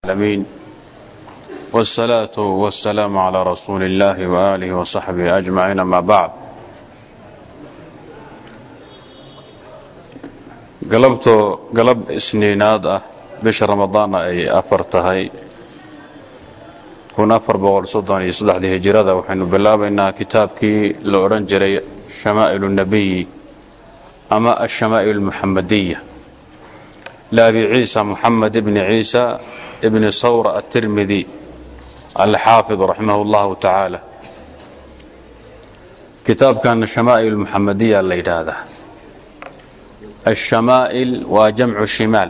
العالمين والصلاة والسلام على رسول الله وآله وصحبه أجمعين. ما بعد، قلب سنيناد بشهر رمضان أي أفرتهي هنا أفر بغل صداني صدح دي هجرة وحين بلابنا كتابكي لأورنجري شمائل النبي أما الشمائل المحمدية لأبي عيسى محمد بن عيسى ابن ثور الترمذي الحافظ رحمه الله تعالى. كتاب كان الشمائل المحمدية الليل هذا. الشمائل وجمع شمال،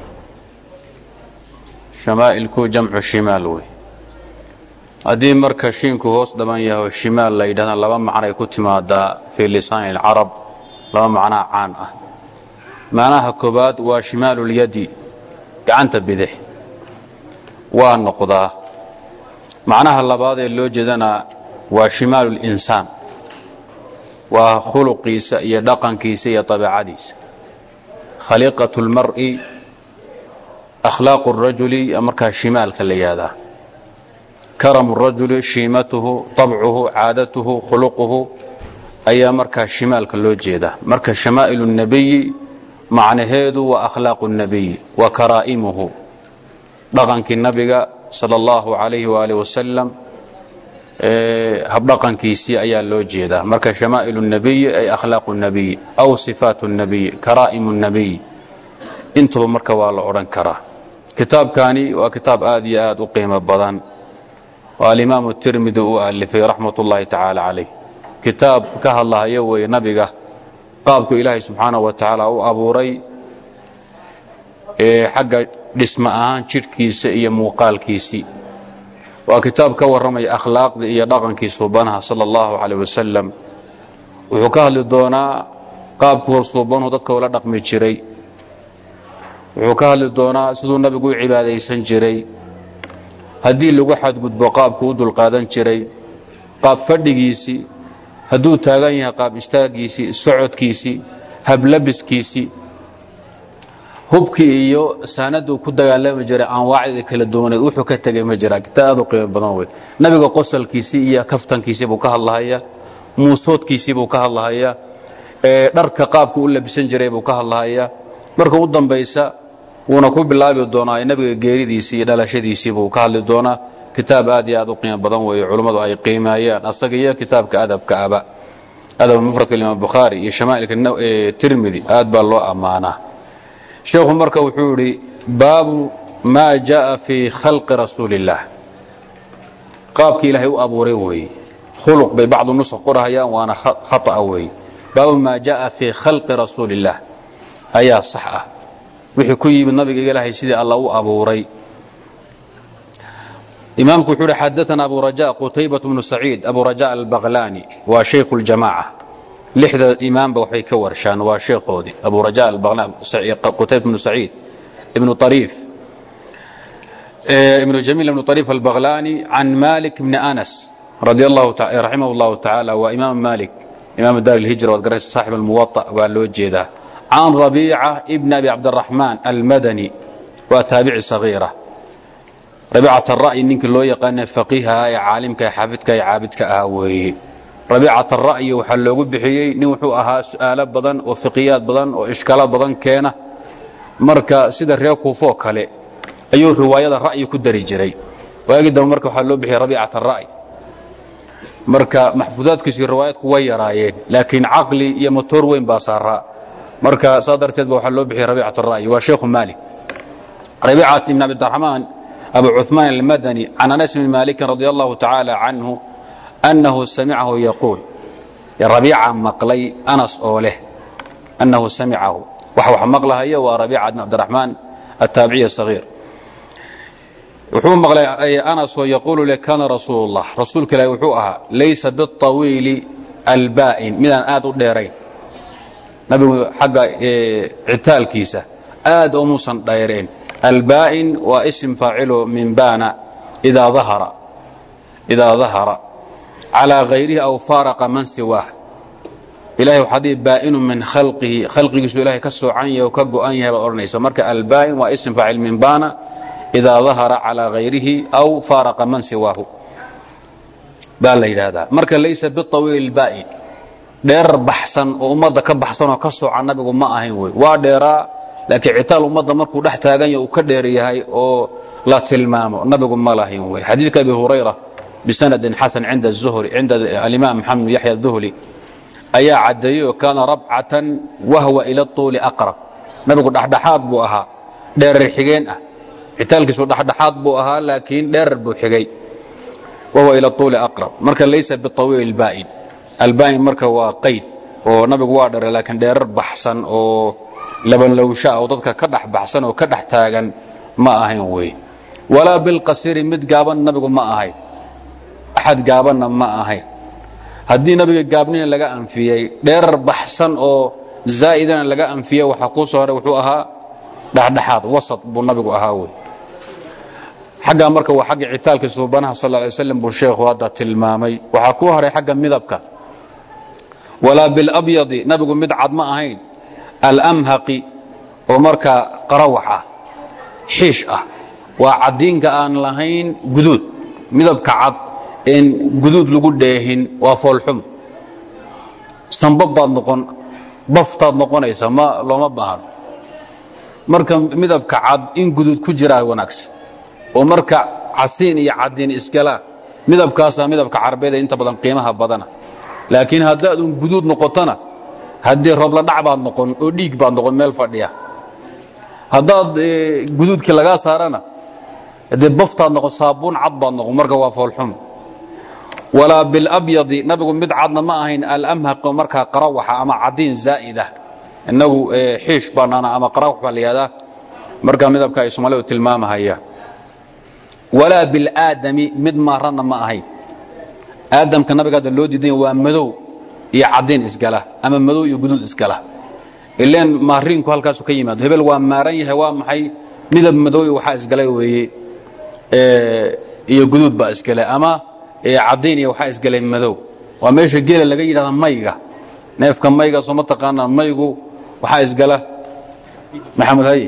شمائل كو جمع شمال وي هذه مركز شينكو هوس دمان يهو الشمال الليل هذا لما معنى كنت مادا في لسان العرب لما معنى عان معناها كوباد وشمال اليد قعنت بده والنقضة معناها اللباد اللي جدنا وشمال الإنسان وخلقيس يدقن كيسية طبيعديس خليقة المرء أخلاق الرجل أمركها شمال كاللياذا كرم الرجل شيمته طبعه عادته خلقه أي أمركها شمال كاللوجيدة مركز شمائل النبي معنى هيدو وأخلاق النبي وكرائمه dhaqankii nabiga sallallahu alayhi wa alihi wasallam hab dhaqankiisii ayaa loo jeedaa marka shamaa'ilu nabiy ay akhlaaqu nabiy aw sifatu nabiy karaa'imu nabiy intuba marka waa la oran karaa. kitaabkani waa kitaab aad iyo aad u qiimo badan waa imaam at-Tirmidhi uu alifay rahmatullahi ta'ala alayhi. kitaab ka hadlayo way nabiga qaabku ilaahay subhanahu wa ta'ala uu abuuray xagga dhisma ahaan jirkiisa iyo muuqaalkiisii. waa kitaab ka waramay akhlaaqda iyo dhaqankiisa subhanahu sallallahu alayhi wasallam. wuxuu ka hadli doonaa qaabku subhanahu dadka wala dhaqmi jiray, wuxuu ka hadli doonaa sidoo nabigu u cibaadeysan jiray, hadii lagu xadgudbo qaabku u dul qaadan jiray, qaab fadhigiisii haduu taagan yahay qaab istaagiisii, socodkiisii, hablabiskiisii, hubkii iyo saanadu ku dagaalami jiray anwaacda kala duwan wuxuu ka tagay ma jira. kitaab qiimo badan way nabiga qosolkiisii iyo kaftankiisii buu ka hadlayaa, muusoodkiisii buu ka hadlayaa, dharka qaabku u labisan jiray buu ka hadlayaa. marka u dambaysa wuuna ku bilaabi doonaa nabiga geeridiisii iyo dhalashadiisii buu ka hadli doonaa. kitaab aad iyo aad u qiimo badan way culimadu ay qiimeeyaan asaga iyo kitaabka adabka adab mufrad Imam Bukhari iyo shamaa'ilka Tirmidhi aad baa loo amaanaa. شيخ مركه وحوري باب ما جاء في خلق رسول الله قابك إلهي وأبوري وي خلق ببعض النسخ قرها وانا خطأ وي باب ما جاء في خلق رسول الله أيا صحة وحكي بالنبي إلهي سيدي الله وأبوري. إمامك وحوري حدثنا أبو رجاء قتيبة بن سعيد أبو رجاء البغلاني وشيخ الجماعة لحد الإمام بوحي كور شان وشيخ هودي أبو رجاء البغلاني قتيبة بن سعيد ابن طريف ابن جميل بن طريف البغلاني عن مالك بن أنس رضي الله تعالى رحمه الله تعالى وإمام مالك إمام دار الهجرة والقريش صاحب الموطأ والوجيدة عن ربيعة ابن أبي عبد الرحمن المدني وتابع صغيرة. ربيعة الرأي إنك لو يقان فقيها يا عالمك يا حافظك يا عابدك آوي. ربيعة الرأي وحلو بحيي نوحوها سؤال بدن وفقيات بدن وإشكالات بدن كينة مركا سيد الرياكو فوق هلي أيو رواية الرأي كدري جري ويقدر مركا حلو بحي ربيعة الرأي مركا محفوظات كسي روايات كوية رايين لكن عقلي يمطور وين باصارها مركا صادر تدبو حلو بحي ربيعة الرأي وشيخ مالك. ربيعة بن عبد الرحمن أبو عثمان المدني عن أنس بن مالك رضي الله تعالى عنه أنه سمعه يقول يا ربيعة مقلي أنس أوله أنه سمعه وحوح مقلها هي وربيعة بن عبد الرحمن التابعي الصغير وحوح مقلي أنس ويقول لك كان رسول الله رسولك لا يوحوها ليس بالطويل البائن من أن آدوا ديرين نبي حق عتال كيسة آد أموسا ديرين البائن واسم فاعله من بان إذا ظهر على غيره أو فارق من سواه. إلهي وحديث بائن من خلقه سو إلهي كسو عنيه وكقو عنيه بأورنيسا مركا البائن واسم فاعل من بانا إذا ظهر على غيره أو فارق من سواه بالله هذا مركا ليس بالطويل البائن دير بحثا وأمضى كبحثا وكسو عن النبي وما أهين وديرا لكن عتال أمضى مركو دحتاغن وكدير يهي أو لا تلمامه النبي ما لا هين حديث أبي هريرة بسند حسن عند الزهري عند الإمام محمد يحيى الذهلي أي عديو كان ربعة وهو إلى الطول أقرب نبي قد أحدحات بوها دير الحجين عتال كسو أحدحات بوها لكن دير بوحجي وهو إلى الطول أقرب مركا ليس بالطويل البائن البائن مركا وقيد ونبي قوادر لكن دير بحثا أو لبن لو شاء وضدك كدح بحثا وكدح تاغن ما أهين وي ولا بالقصير مد قابن نبي ما أهين أحد قابن ما أهين هدي نبي قابنين لقى أنفيه دير بحثا أو زائدا لقى أنفيه وحقوصها وحوها دحدحات وسط بالنبي أهاوي حق مركه وحق عتالك سبحانه صلى الله عليه وسلم بالشيخ وهذا تلمامي وحكوها ري حق مذبك ولا بالابيض نبي مدعد ما اهين الامهقي ومركه قروحه حيشه وعدينك ان لهين جدود مذبك عد ان جدود لو دهين وفولحم سنبب نقون بفتاد نقونيسا ما لوما باهن مركه مذبك عد ان جدود كجرا وناكس ومركع عسين يا عدين اسكلا مدب كاسا مدب كعربيده انت بدن قيمها بدنا لكن هدا جدود نقطنا هدي روب لا دعباد نقون او ديق با نقون ميل فديا هدا جدود كي لغا سارنا هدي بفتا نقون صابون عض نقون مركا وا فولحم ولا بالابيض نبي مدعدنا ما اهين الامهق مركا قروحه اما عدين زائده انه حيش بانانا اما قروح بالياده مركا مدبكا اي سوماليو تلمامها هيا ولا بالآدم مد مارنا ما أهين آدم كان نبي قاد اللودي دين ومدو يعدين إسقاله أما مدو يجدود إسقاله اللين مارين كهال كاسو كيما هبل ومارين هوا محي مدب مدو يوحى إسقاله وي يجدود بإسقاله أما عدين يوحى إسقاله مدو وماش الجيل اللي جاي هذا ميجا ناف كم ميجا صمت قانا ميجو وحى إسقاله محمد هاي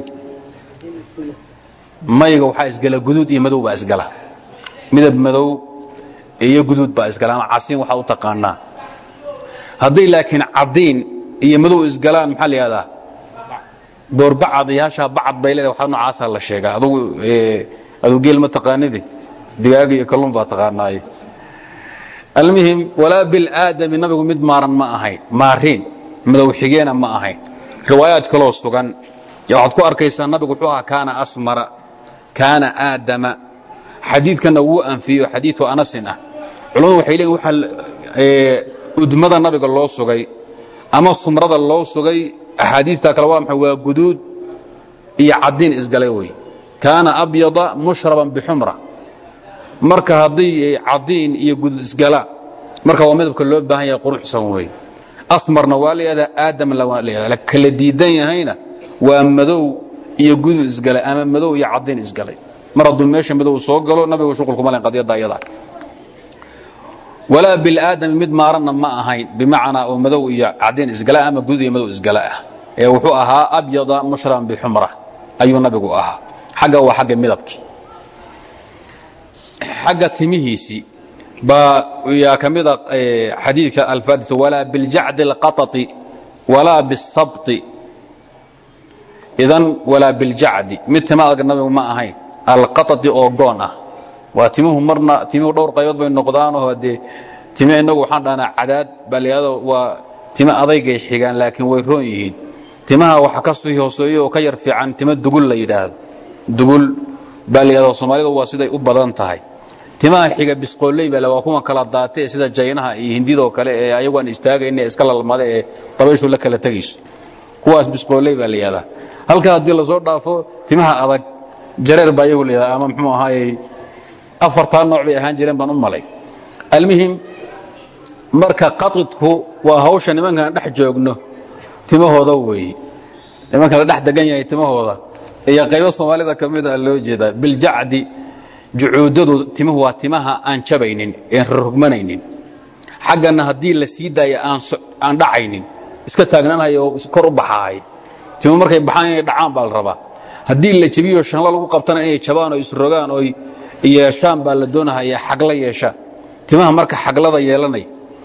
mayga waxa isgala guduud iyo madow ba isgala midab madow iyo guduud ba isgala ama casiin waxa u taqaanaa hadii laakiin cadiin iyo madow isgalaan maxaa la yiraahdaa boorbacad yaasha bacad baylada waxa noocaas la sheegaa adu geel ma taqaanidi digaag iyo kalluun ba taqaanaay المهم ولا بالآدم nabigu mid maaran ma ahayn maarin madow xigeena ma ahayn riwaayad kale oo sugan waxaad ku arkaysaa nabigu wuxuu ahaa kaana asmara كان آدم حديث كان هو أنفيه حديث أنسنا علوم وحيلين وحل أدمد النبي الله سجى أما الصمرة الله سجى أحاديث تكلم هو جدود يعدين إسقالوي كان أبيض مشربا بحمرة مركه هذي عدين يجود إسقالا مركه ومذب كله بهاي قروح سوي أسمر نوالي هذا آدم لوالي لك كل ديدين هنا ومذو يجود إسقالا أما مذو يعدين إسقالي مرض ماشي مذو صوق قالوا نبي وشغلكم على قضية ضيضة ولا بالآدم مد مارنا ما هين بمعنى ومذو يعدين إسقالا أما جود مذو إسقالا وحوها أبيض مشرب بحمرة أيو نبي قوها حاجة وحاجة مذبك حاجة تميهيسي يا كمذا حديث الفادث ولا بالجعد القطط ولا بالسبط إذن ولا بالجعد مثل ما قلنا ما هين القطط أو جونة وتمه مرنا تمه دور قيود بين نقدان وهدي تمه إنه وحنا عدد بل هذا وتمه أضيق حجان لكن ويرونيه تمه وحكسته يوصيه وكير في عن تمه دقول لي هذا دقول بل هذا الصومالي واسيد أبدان تهاي تمه حجة بسقولي بل وهم كلا ضاتي سيد جاينها هندي ذو كلا أيوان استاج إن إسكال الماضي طبيعي ولا كلا تجيش كواس بسقولي بل هذا هل كان دي الله زود دافو تمه أضيق جرير بايقول يا أمام حمو هاي أفرطان نوع بيهان جيران بان أمالي المهم مركا قطتكو وهوشا نمان كان دح جوغنو تما هو دوي نمان كان دح دغان تما هو يا قيو Soomaalida kamida loo jeeda bil jacdi juudadu tima waa timaha aan jabaynin ee rugmanaynin xaqana hadii la siidayo aan dhacaynin iska taagnanayo kor u baxay timo markay baxaan dhacaan bal raba haddii la jabiyo shanla lagu qabtana inay jabaan oo isrogaan oo yeeshaan baa la doonayaa xagla yeesha timaha marka xaglada yeelanay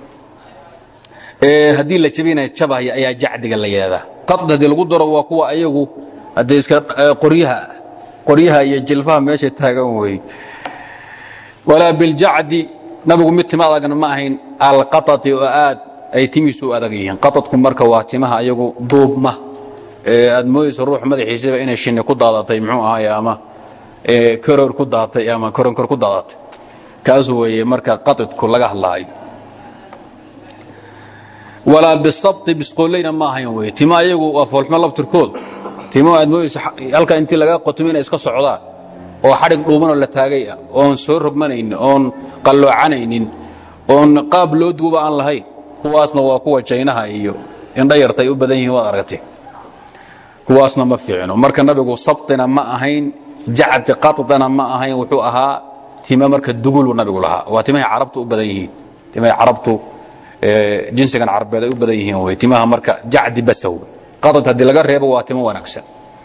haddii la jabinay jabaya ayaa jacdiga la yeedaa qad hadii lagu daro waa kuwa ayagu hadii iska qoryaha iyo jilfaha meesha taagan way wala bil jacdi nabigu mid timaha adag ma ahayn al qatati oo aad ay timisu adag yihiin qatadku marka waa timaha ayagu duubma aad mooyso ruux madaxiisa inay shinni ku daadatay muxuu ahaay ama koror ku daadatay ama koronkor ku daadatay kaas weeye marka qatadku laga hadlaayo wala bisabt bisqolayna ma ahayn way timaha ayagu waa foolxuma laftirkood timaha aad mooyso halka intii laga qotomina iska socdaan oo xarig dhuuban oo la taagay oon soo rogmanaynin oon qaloocanaynin oon qaab loo duuba aan lahayn kuwaasna waa kuwa jaynaha iyo indha yartay u badan yihiin waad aragtay kuwaasna ma fiicno marka nabigu sabtina ma ahayn jacdi qatdana ma ahayn wuxuu ahaa tima marka dugul nabigu lahaa waa timaha carabtu u badan yihiin timaha carabtu jinsigan carabeed ay u badan yihiin way timaha marka jacdi basaw qatad hadii laga reebo waa timo wanaagsan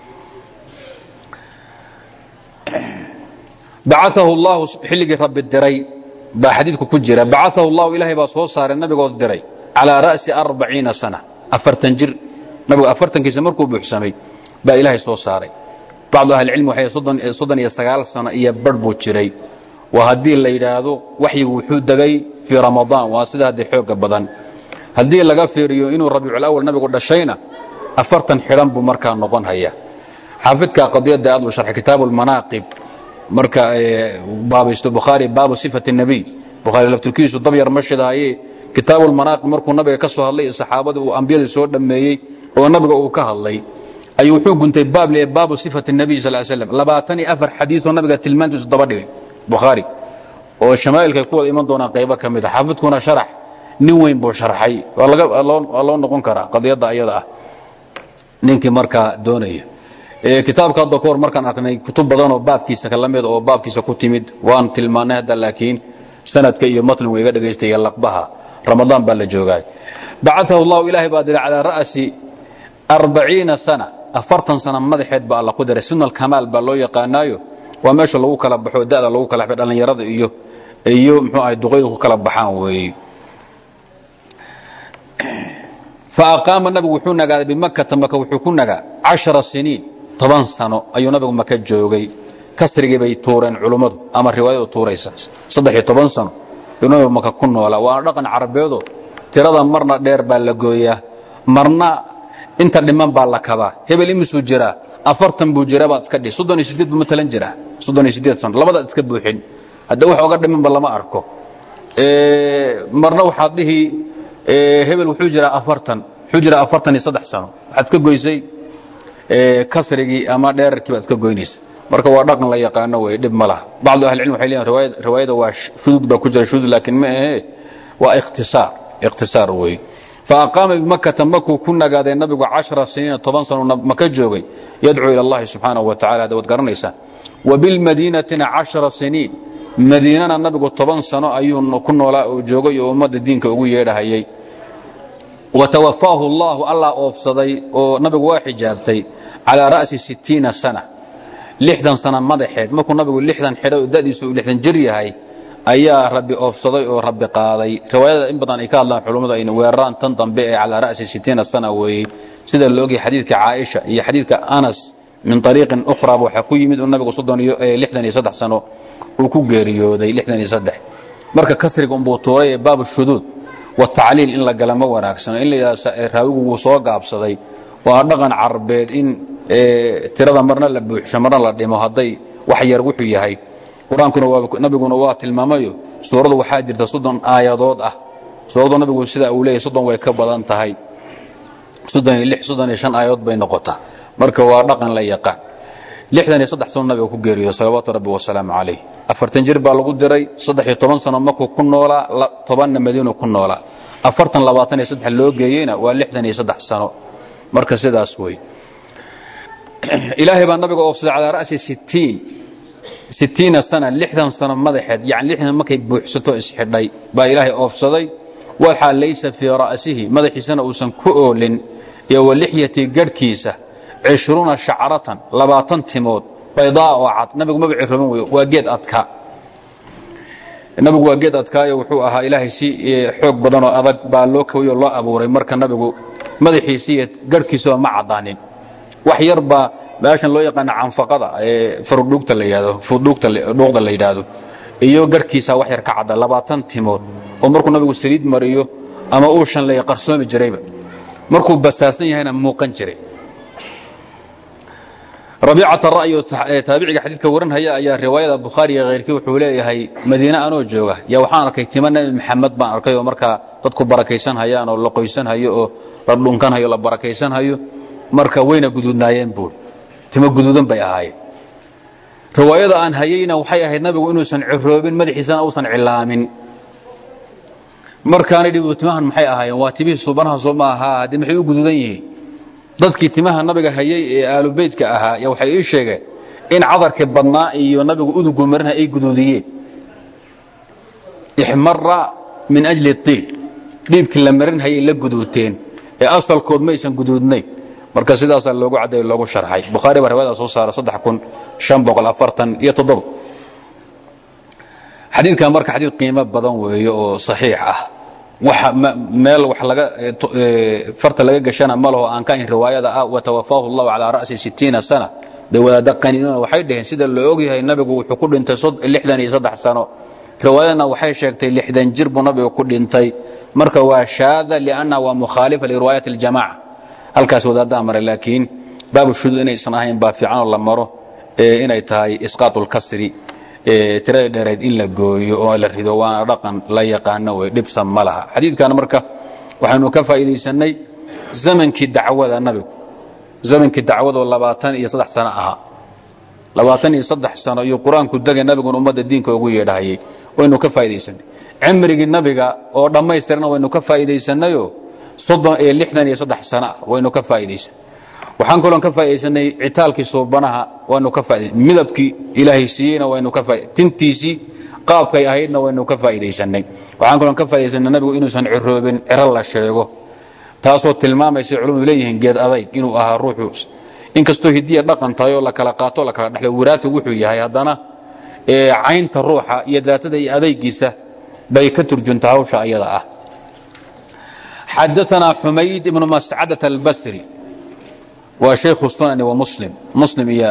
بعثه الله حلقي رب الدري بحديثك كجرة بعثه الله إلهي بصو صار النبي قد الدري على رأس 40 سنة أفرتنجر نبي أفرتن كيسمركو بحسامي با إلهي صو صاري بعض أهل العلم وحي صدن يستغال سنة يبربو جري وهدي اللي يدادو وحي وحود دقي في رمضان واسده هدي حوق بدن هدي اللي قفيريو إنو الربيع الأول نبي قد الشينا أفرتن حرام بمركان نظن هيا حافظك قضية داد وشرح كتاب المناقب marka baabisto bukhari baabu sifat an-nabi bukhari laftirkiisu dabyar mashadaayay kitaab al-manaqib markuu nabiga ka soo hadlay saxaabada uu anbiyada soo dhameeyay oo nabiga uu ka hadlay ayuu wuxuu guntay baabu sifat an-nabi sallallahu alayhi wasallam 24 xadiis oo nabiga tilmaantiisu daba dhigay bukhari oo shamaa'ilka ku wada iman doona qaybo kamid ah xafidkuna sharax nin weyn buu sharxay waa laga noqon karaa qadiyada ayada ah ninkii marka doonaya kitaabka dokoor markaan arknay kutub badan oo baabkiisa kala mid oo baabkiisa ku timid waan tilmaanay hada laakiin sanadka iyo matn way iga dhageystay laqbaha ramadaan baa la joogay bacathahu allah ilaahi baadil ala ra'si 40 sana 40 sana madaxeed baa la ku daray sunnal kamaal baa loo yaqaanayo waa meesha lagu kala baxo daada lagu kala baxo dhalinyarada iyo muxuu ay duqeydu ku kala baxaan weey فأقام النبي وحونا قال بمكة مكة وحكونا 10 سنين 10 سنة أي نبي مكة جوجي كسرجي بيتورن علومه أما الرواية توريسا صدق 10 سنة ينبي مكة كنا ولا ورقن عربيده ترى مرنا دير بالجوية مرنا أنت الإمام بالكبا هبل مسوجرا أفرتم بوجرا بعد كدي صدقني شديد مثلا جرا صدقني شديد سنة لما بدأت تكبوا حين هذا واحد وقدر من بالله ما أركو مرنا وحده هبل وحجرة أفرتني صدح سنة حتى كجويسي كسرجي أما دير كيف كجوينيس مركب وردقنا لا يقانا ويدب ملا بعض أهل العلم حيلين رواية واش شذوذ بكجرة شذوذ لكن ما واختصار وي فأقام بمكة مكة كنا قاعدين النبي 10 سنين 10 سنة مكة جوجي يدعو إلى الله سبحانه وتعالى دوت قرنيسا وبالمدينة 10 سنين مدينة النبي 10 سنة أيون كنا ولا جوجي ومد الدين كوجي هي وتوفاه الله أوفصدي ونبي واحد جابتي على رأس 60 سنة 60 سنة مضحيد ما كنا نبي 60 حدا ودادي سو 60 جري هاي أيا ربي أوفصدي وربي قاضي رواية إن بدن إكال الله حلومه إن ويران تنطن بقى على رأس 60 سنة وسيد اللوجي حديث عائشة هي حديث أنس من طريق أخرى وحكوي من النبي صدق 60 سنة وكوجريو ذي 60 مركز كسر قنبوطوري باب الشذوذ والتعليل إن لا قلم وناكسن إن راوي وصاق عبصدي وهرقن عربيد إن ترى مرنا لبوح مرنا لديمه هذي وحير وحي هاي قرآن كنا نبي نوات الماميو سورة وحاجر تصدن آيات سورة نبي سيدا أولي صدن ويكبضان تهاي صدن يشان آيات بين نقطة مركب وهرقن لا يقع لحدن يصدح سنة نبي وكجري صلوات ربي والسلام عليه أفرتن جرب على قدري صدح 10 سنة مكو كنا ولا طبعا مدينة كنا ولا أفرتن لباطن يصدح اللوج جينا ولحدن يصدح سنة مركز سيدا سوي إلهي بان نبي أوفصل على رأس 60 سنة لحدن سنة مضحد يعني لحدن مكي بوحسته إسحدي با إلهي أوفصلي والحال ليس في رأسه مضحي سنة وسن كؤول يو لحيتي قركيسة 20 شعرة لباتن تمود بيضاء وعد نبي ما بعربن واجد أدكا النبي واجد أدكا وحوها إلهي سي حق بدن أدق بالوك ويا الله أبوري مركن نبي مدحيسية قركيسوا مع عضانين وحيربا باشن لو يقان عن فقط فردوقت اللي يادو فردوقت اللي يدادو iyo garkiisa wax yar ka cada 20 timood oo markuu nabigu saliid mariyo ama uu shan la qarsoomi jirayba markuu basaasan yahayna muuqan jiray rabi'at ar-ra'y taabi'iga xadiidka waran haya ayaa riwaayada bukhari iyo qeyrkii wuxuu leeyahay madiina anoo jooga ya waxaan arkay timan nabi maxamed baan arkay oo marka dadku barakaysan hayaan oo la qoysan hayo oo la dhunkan hayo la barakaysan hayo marka wayna guduudnaayeen buu timo guduudan bay ahaayeen riwaayada aan hayayna waxay ahayd nabigu inuu san ciroobin madaxiisana uu san cilaamin markaana dhibutimahan maxay ahaayeen waa tibii subanaha Soomaha hadii maxay u guduudan yihiin dadkii timaha nabiga hayay ee aalu beedka ahaa ya waxay ii sheegeen in cadarka badnaa iyo nabigu udugu marna ay guduudiyeen ihmarra min ajli at-tib dibkii la marin hayay la guduuteen ee asalkood ma aysan guduudnay marka sidaas loogu cadeeyo loogu sharxay bukhari riwaayada soo saara 3547 xadiidka marka xadiid qiimo badan weeyo oo saxiix ah waxa meel wax laga farta laga gashana malaho aan ka in riwaayada ah wa tawaffahu Allah ala ra'si 60 sana dawada qaniinana waxay dhaheen sida loo ogyahay nabigu wuxuu ku dhintay 63 sano riwaayadana waxay sheegtay 60 jir buu nabigu ku dhintay marka waa shaada li'anna wa mukhalifa li riwaayat al-jamaa'a halkaas wadaada maray laakiin baabu shuduud inaysan ahayn baa fiican la maro inay tahay isqaatul kasri tirada dheereed in la gooyo oo la rido waana dhaqan la yaqaano way dhibsan malaha xadiidkan marka waxaanu ka faa'iideysanay zamankii dacwada nabiga zamankii dacwada 23 sano aha 23 sano iyo quraanku dagay nabigu ummadda diinka ugu yeedhayay waynu ka faa'iideysanay cimrigii nabiga oo dhameystirna waynu ka faa'iideysanayo 63 sano waynu ka faa'iideysan waxaan kaloon ka faa'iideysanay citaalkii Soobanaha waanu ka faa'iideysan midabkii Ilaahay siiyayna waynu ka faa'iideysan tintiisi qaabkay ahaydna waynu ka faa'iideysanay waxaan kaloon ka faa'iideysanay nabigu inuu san ciroobin ciro la sheego taasoo tilmaamaysa culimadu leeyihiin geed adag inuu ahaa ruuxu inkastoo hidiya dhaqan tahay oo la kala qaato la kala dhaxlo waraatu wuxuu yahay hadana caynta ruuxa iyo daatada iyo adaygiisa bay ka turjuntaa hawsha ayada ah حدثنا حميد بن مسعدة البصري وشيخ السنن ومسلم مسلم هي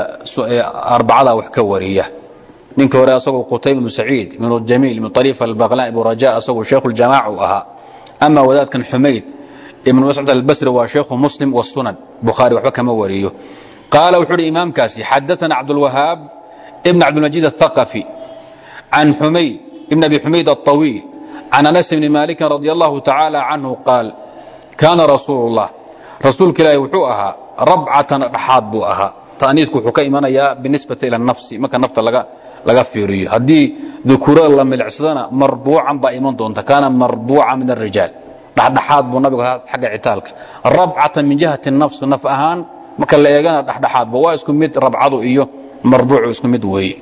4 وحكوريه نينك ورا اسو قتيبة بن سعيد من الجميل من طريف البغلاء ابو رجاء اسو شيخ الجماعه وها اما وذات كان حميد ابن مسعدة البصري وشيخ مسلم والسنن بخاري وحبه كما وريه قال وحر امام كاسي حدثنا عبد الوهاب ابن عبد المجيد الثقفي عن حميد ابن ابي حميد الطويل عن أنس بن مالك رضي الله تعالى عنه قال كان رسول الله رسول كلا يوحوها ربعة رحاد بوها تأنيسك حكا إيمانيا بالنسبة إلى النفس ما كان نفط لغا فيري هدي ذكورة الله من العسدانة مربوعا بإيمان دون كان مربوعا من الرجال رحاد بو نبي حق عتالك ربعة من جهة النفس نفأهان ما كان لأيغانا رحاد بو اسكم مد ربعضو إيو مربوع اسكم مد وهي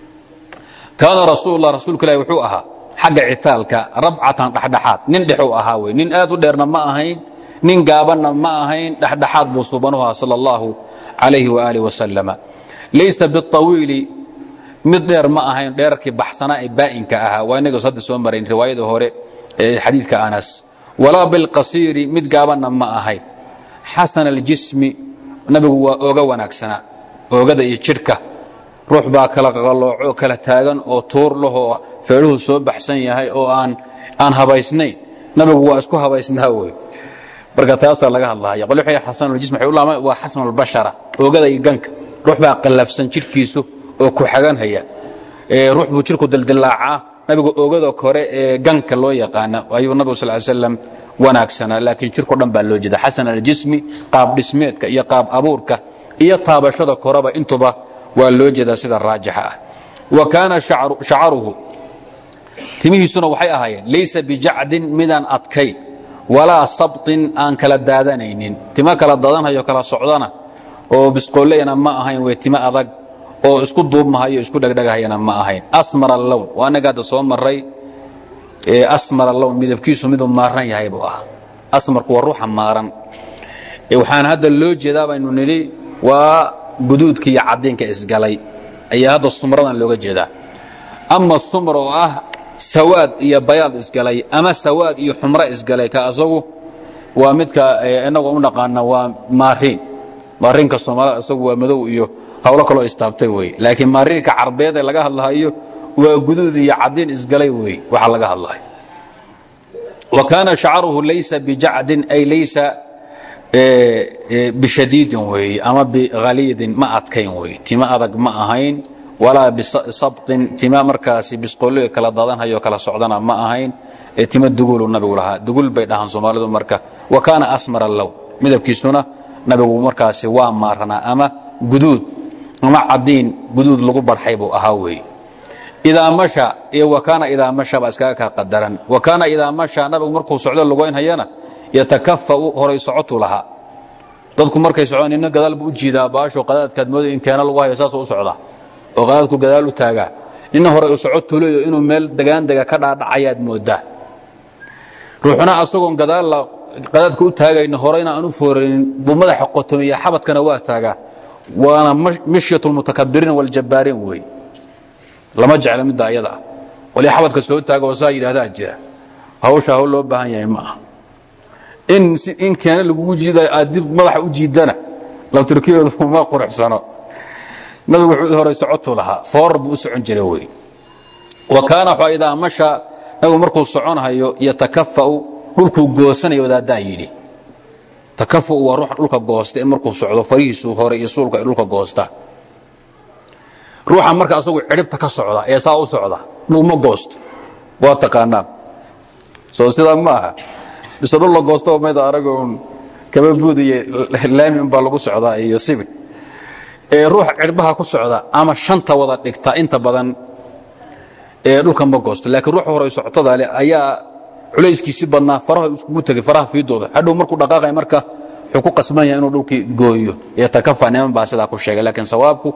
كان رسول الله رسول كلا يوحوها حق عتالك ربعة دحدحات نين دحو اهاوي نين aad u dheerna ma ahayn nin gaabanna ma ahayn dhaxdhaxaad buu subhanahu sallallahu alayhi wa alihi wasallam laysa bitawili mid dheer ma ahayn dheerkii baxsana ee baa'inka ahaa waa inaga soo soo marin riwaayada hore ee xadiidka Anas wala bil qasiri mid gaabanna ma ahayn hasan al jismi nabigu waa oga wanaagsana oogada iyo jirka ruux baa kala qalooco kala taagan oo tuur laho feeruhu soo baxsan yahay oo aan habaysnayn nabigu waa isku habaysnaa way marka taas laga hadlayo qol waxay xasan al-jism waxay u laamaa waa xasan al-bashara oogada iyo ganka ruux baa qalafsan jirkiisu oo ku xagan haya ruux buu jirku dildilaaca nabigu oogada kore ee ganka loo yaqaan ayuu nabigu sallallahu alayhi wasallam wanaagsana laakiin jirku dhan baa loo jeeda xasan al-jismi qaab dhismeedka iyo qaab abuurka iyo taabashada koraba intuba waa loo jeeda sida raajixa ah wa kana sha'ruhu timihiisuna waxay ahaayeen laysa bijacdin midan adkay wala sabtin aan kala daadanaynin tima kala daadanayo kala socdana oo bisqooleena ma ahayn way tima adag oo isku duubmahayo isku dhagdhagahayna ma ahayn asmar al-lawn wa anaga soo maray asmar al-lawn midabkiisu mid maaran yahay buu ah asmarku waa ruuxa maaran waxaan hadda loo jeedaa baynu nili وجدودك يا عدينك إسقالي أي هذا السمران اللي وجده أما السمر سواد يا بياض إسقالي أما سواد يا حمراء إسقالي كأزو ومدك إنه ونقانا ومارين كالسمراء أسوه مدو إيو هؤلاء كله استابتوي لكن مارين كعربية لقاها الله إيو وجدود يا عدين إسقالي وي وحلقها الله وكان شعره ليس بجعد أي ليس بشديد وي أما بغليظ ما أتكين وي تما أدق ما أهين ولا بسبط تما مركاسي بسقولي كلا ضادان هيو كلا سعودنا ما أهين تما دقول النبي لها دقول بيدها سومالي مركا وكان أسمر اللون مدب كيسونا نبي مركاسي وامارنا أما جدود ومع الدين جدود لغبر حيبو أهوي إذا مشى وكان إذا مشى بأسكاك قدرا وكان إذا مشى نبي مركو سعود اللغوين هينا يتكفأ هو يسعط لها dadku markay socon in gadaal buu jiidaa baasho qadaadka moodo in kaana lagu hayo saas u socda oo qadaadku gadaal u taaga in hore u socoto leeyo inuu meel daga ka dhaadhacayaad moodaa ruuxna asagoon gadaal qadaadku u taagayna horeyna aanu foorin buu madaxa qotomiya xabadkana waa taaga waana mishyatul mutakabbirin wal jabbarin way lama jecla mid ayada wali xabadka soo taaga oo saa yiraahdaa jira hawsha hawl loo baahan yahay ma إن كان الوجود أدب ملح وجدنا لو تركيه ما قرح سنة نبي هو يسعته لها فارب وسع جلوي وكان فإذا مشى نبي مركو صعونها يتكفأ للكو جوسنا يودا دايري تكفأ وروح للكو جوست مركو صعود فريس وهو يسول للكو جوستا روح مركو أسوق عرب تكسعودا يساو صعودا مو ما جوست واتقانا سوسيدا ما بسرور الله قصته ما يدارجون كمان بودي لام ينبال قص عضاء يصيب روح عربها قص عضاء أما شنطة وضع إكتا أنت بدن روح كم بقصت لكن روح هو رئيس عطدا أيا عليس كيسبنا فراه بوتك فراه في دوده هذا مركو دقائق مركا حقوق اسمية إنه روكي جويو يتكفى نعم بعد ذاك الشيء لكن ثوابه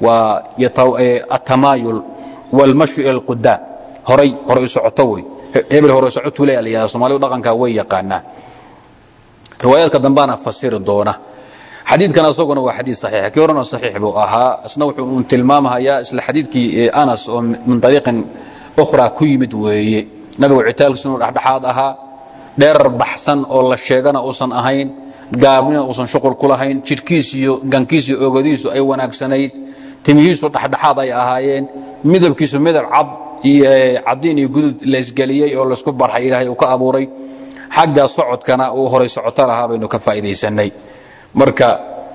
والتمايل والمشي إلى القدام هري رئيس عطوي hebel hore socodtu leeyahay Soomaalidu dhaqanka way yaqaanaa riwaayadka dambana fasir doona xadiidkan asaguna waa xadiis saxiix ka horna saxiix buu ahaa asna wuxuu tilmaamayaa isla xadiidkii Anas oo min tariiqan ukhra ku yimid weeye nabigu citaalkiisu dhaxdhaxaad ahaa dheer baxsan oo la sheegana uusan ahayn gaabnina uusan shaqul ku lahayn jirkiisa iyo gankiisa oogadiisu ay wanaagsanayd timihiisu dhaxdhaxaad ay ahaayeen midabkiisu midab cad عدين يقول لسجليه أو لسكوب برحي إلهي وكأبوري حق صعد كان وهري صعدتها بينه كفائدة سنة مركا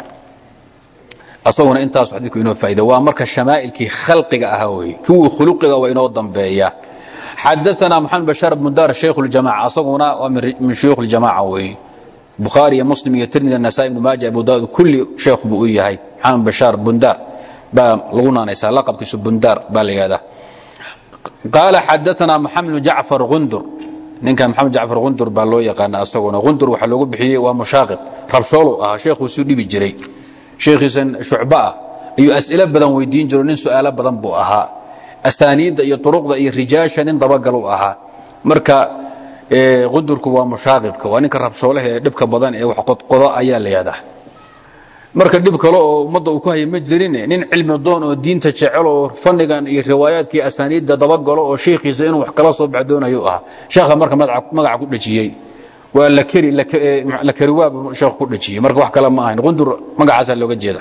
أصلا أنت أصعدك إنه فائدة ومركا الشمائل كي خلقك أهوي كو خلقك وإنه ضم بيا حدثنا محمد بشار بن دار شيخ الجماعة أصلا من شيوخ الجماعة وي بخاري مسلم يترمذي النسائي بن ماجه أبو داود كل شيخ بؤيه هاي محمد بشار بن دار با لغونا نساء لقب كسب بن دار بالي هذا قال حدثنا محمد جعفر غندر نين كان محمد جعفر غندر بالو يقان اسغنا غندر waxa lagu bixiyay waa mushaaqib rabshoolo ah sheekhu soo dhibi jiray sheekhiisan shucba iyo as'ila badan weydiin jiro nin su'aalo badan buu ahaa asaaniida iyo turuqda iyo rijaasha nin dabagal u ahaa marka غندرku waa mushaaqibka waa ninka rabshoolaha ee dhibka badan ee wax qodqodo ayaa leeyahay marka dib kale oo umada uu ku hayay ma jirin nin cilmi doon oo diinta jecel oo fanigan iyo riwaayaadkii asaaniida dabagalo oo sheekhiisa inuu wax kala soo baxdoonayo ah sheekha marka magac ku dhajiyay waa la kari waa sheekh ku dhajiyay marka wax kala ma ahayn غندر magacaas looga jeeda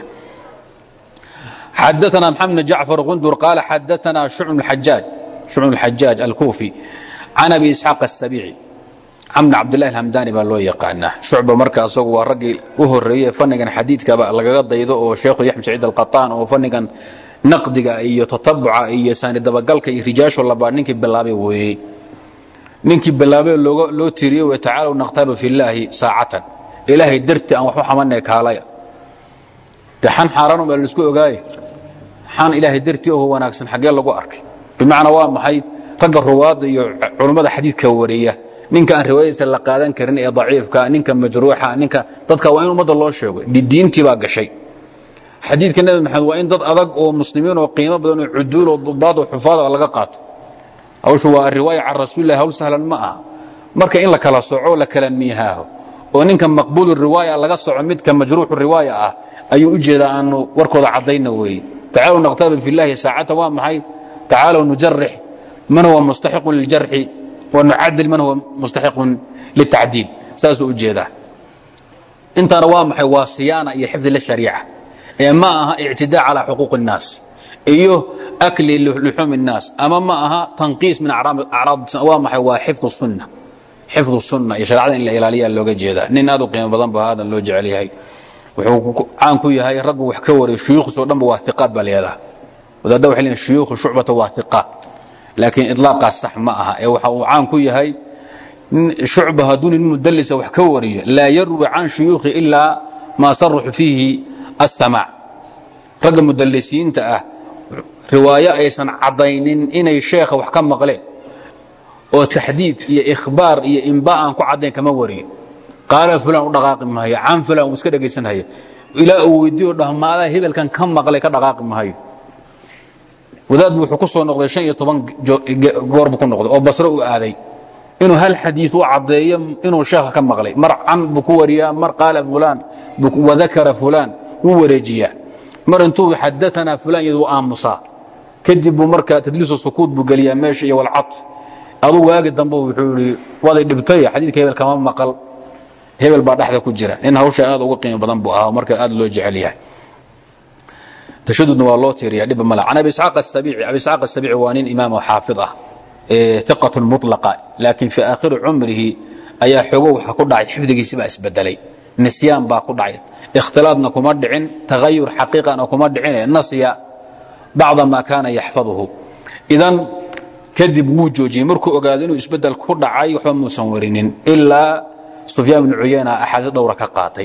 حدثنا محمد جعفر غندر قال حدثنا شعب الحجاج الكوفي عن ابي اسحاق السبيعي عمنا عبد الله الهمداني baa loo yaqaana shucba marka asagu waa ragii u horeeyay fanigan xadiidka laga daydo oo sheekhu Yaxmed Saciid al-Qattaan oo fanigan naqdiga iyo tatabbuca iyo saani dabagalka iyo rijaasho laba ninkii bilaabay weeyay ninkii bilaabay loo tiriyo wa ta'ala naqtabu fillahi saa'atan ilaahi darti aan wax u xamanay kaalay taxan xaraan oo la isku ogaay xan ilaahi darti oo wanaagsan xagee lagu arkay bimaana waa maxay ragga ruwaada iyo culimada xadiidka wariya ninka aan riwaayadiisa la qaadan karin ee daciifka ninka majruuxa ninka dadka waa in umada loo sheego diintii baa gashay xadiidka nabi maxamed waa in dad adag oo muslimiin oo qiimo badan oo cuduul oo dubaad oo xufaad laga qaato awshu waa riwaaya can rasuulillahi hawl sahlan ma aha marka in la kala sooco la kala miihaaho oo ninka maqbuul riwaaya laga sooco midka majruuxu riwaaya ah أي أجد أنه وركض عضينا وي تعالوا نقترب في الله ساعة ومحي تعالوا نجرح من هو مستحق للجرح ونعدل من هو مستحق للتعديل ساسو أجد انت روامحي وصيانة يحفظ للشريعة ما اعتداء على حقوق الناس أكل لحوم الناس أما معها تنقيس من أعراض وامحي وحفظ السنة حفظ السنة يشرع لنا الإلالية اللي جيدا نين هذا قيمة بضم بهذا اللي جعل عليه عن كوي هاي رجو وحكور الشيوخ سودان بواثقات باليدا وده دو حلين الشيوخ شعبة واثقات لكن إطلاق الصح معها وعن كوي هاي شعبها دون المدلسة وحكورية لا يروي عن شيوخ إلا ما صرح فيه السماع رجل مدلسين تأه رواية أيضا عضين إن الشيخ وحكم مغلق وتحديد يا إخبار يا إنباء أنكو عضين كما وري قال فلان دقاق ما هي عن فلان مسكدة جيسن هي إلى أوديو لهم ماذا هذا كان كم مغلق دقاق ما هي وذات بحكوسه النقد شيء طبعا قرب كل نقد أو بصره هذه إنه هالحديث وعضي إنه شيخ كم مغلق مر عن بكوريا مر قال فلان وذكر فلان ورجيا مر انتو حدثنا فلان يدو آمصا كذب مركا تدليس السكوت بقليا ماشي والعطف أضو واجد دنبه وحوري واضح دبتي حديث هبل كمان مقل هبل بعد أحد كجرا إن هو شيء هذا وقيم بدنبه ومركا هذا لو جعليه تشدد والله تيري دب ملا عن أبي إسحاق السبيعي أبي إسحاق السبيعي وانين إمام حافظه ثقة مطلقة لكن في آخر عمره أي حقوق حقود عيد حفظه سبع اسبدلي نسيان باقود عيد اختلاطنا كمدعين تغير حقيقة أو كمدعين نسي بعض ما كان يحفظه إذن كذب وجوجي مركو أقادينه يسبدل كل عاي وحب مصورين إلا سفيان بن عيينة أحد دورة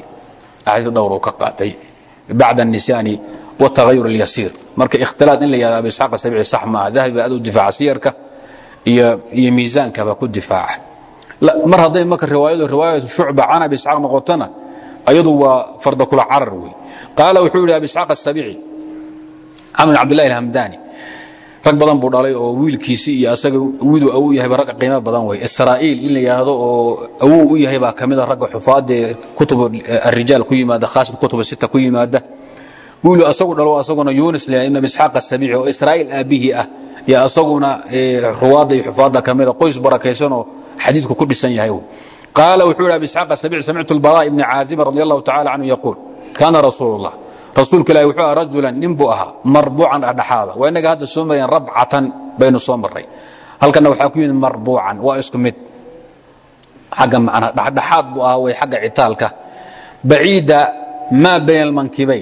كقاطي بعد النسيان والتغير اليسير مركا اختلاط إلا يا أبي إسحاق السبيعي صح ما ذهب أدو الدفاع سيرك هي ميزانك باكو الدفاع لا مر هذين مك رواية الشعبة عن أبي إسحاق مقطنا أيضا فرد كل عروي قال وحول أبي إسحاق السبيعي عمل عبد الله الهمداني rag badan buu dhalay oo wiilkiisi iyo asaga wiidu awu yahay rag qiimo badan way Israa'iil in la yiraahdo oo awu u yahay ba kamid rag xufaad kutub ar-rijal ku yimaada khaas kutub sita ku yimaada wiilu asagu dhalo asaguna Yunus la ibn Ishaq as-Sabi'i oo Israa'iil aabihi ah ya asaguna ruwaad iyo xufaada kamid qoys barakaysan oo xadiidku ku dhisan yahay قال وحول أبي إسحاق السبيعي سمعت البراء بن عازب رضي الله تعالى عنه يقول كان رسولك لا يوحى رجلا نبؤها مربوعا أدحاضا وإنك هذا السومرين ربعة بين الصومرين هل كان وحاكمين مربوعا وإسكمت حقا معنا أدحاض بؤها وحق عتالك بعيد ما بين المنكبين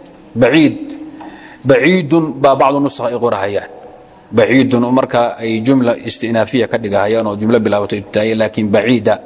بعيد بعض النسخ إغرهيان بعيد ومركا أي جملة استئنافية كدقهيان وجملة بلا ابتدائية لكن بعيدة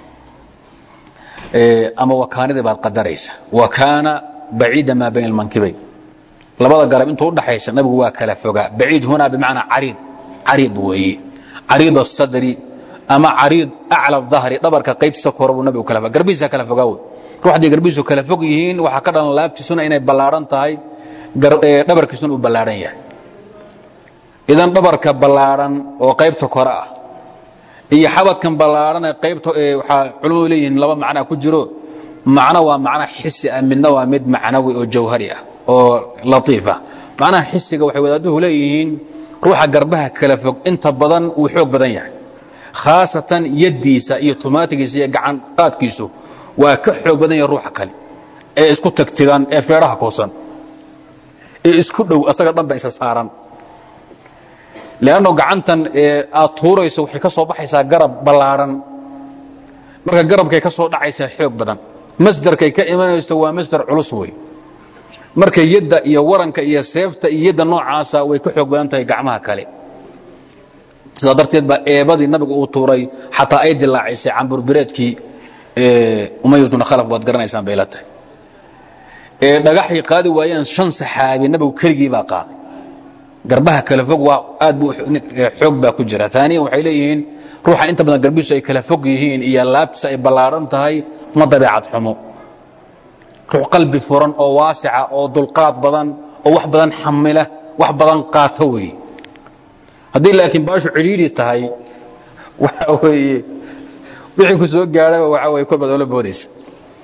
أما وكان ذي بعد قدريس وكان بعيد ما بين المنكبين لبدا قرب انتو ودحيس النبي waa kala foga بعيد هنا بمعنى عريض وي عريض الصدر اما عريض اعلى الظهر دبرك قيب سكور النبي kala foga garbiisa kala foga ruuxdii garbiisu kala fog yihiin waxa ka dhan laabtiisuna inay balaaran tahay dhabarkiisuna u balaaran yahay idan dhabarka balaaran oo qaybta kore ah iyo xabadkan balaaran ee qaybta waxa culimadu leeyihiin laba macna ku jiro معنى ومعنى حسي منه ومد معنوي أو جوهري أو لطيفة معنى حسي وحي وداده ليهين روح قربها كلفوق انت بدن وحوق بدن يعني خاصة يديسا iyo tomaatigiisa gacan qaadkiisu waa ka xoog badan yahay ruuxa kale ee isku tagtigan ee feeraha koosan ee isku dhow asaga dhanba isa saaran leano gacantan aad tuurayso waxay ka soo baxaysaa garab balaaran marka garabkay ka soo dhacaysa xoog badan masdarkay ka imanayso waa masdar culus way marka yadda iyo waranka iyo seefta iyo yadda noocaasa way ka xoog badan tahay gacmaha kale sida darteed ba eebadii nabiga uu tuuray xataa ay dilaacisay camburbireedkii umayyaduna khalaf baad garanaysaan bay la tahay dhagaxii qaadi waayeen shan saxaabi nabigu keligii baa qaaday garbaha kala fog waa aad buu xoog baa ku jira taaniyan waxay leeyihiin ruuxa inta badan garbiisu ay kala fog yihiin iyo laabtiisa ay ballaaran tahay ma dabeecad xumo ruux qalbi furan oo waasica oo dulqaad badan oo wax badan xamila wax badan qaato way haddii laakiin baashu ciriiri tahay waxa weeye wixii ku soo gaaray waxa way ku badan la boodaysa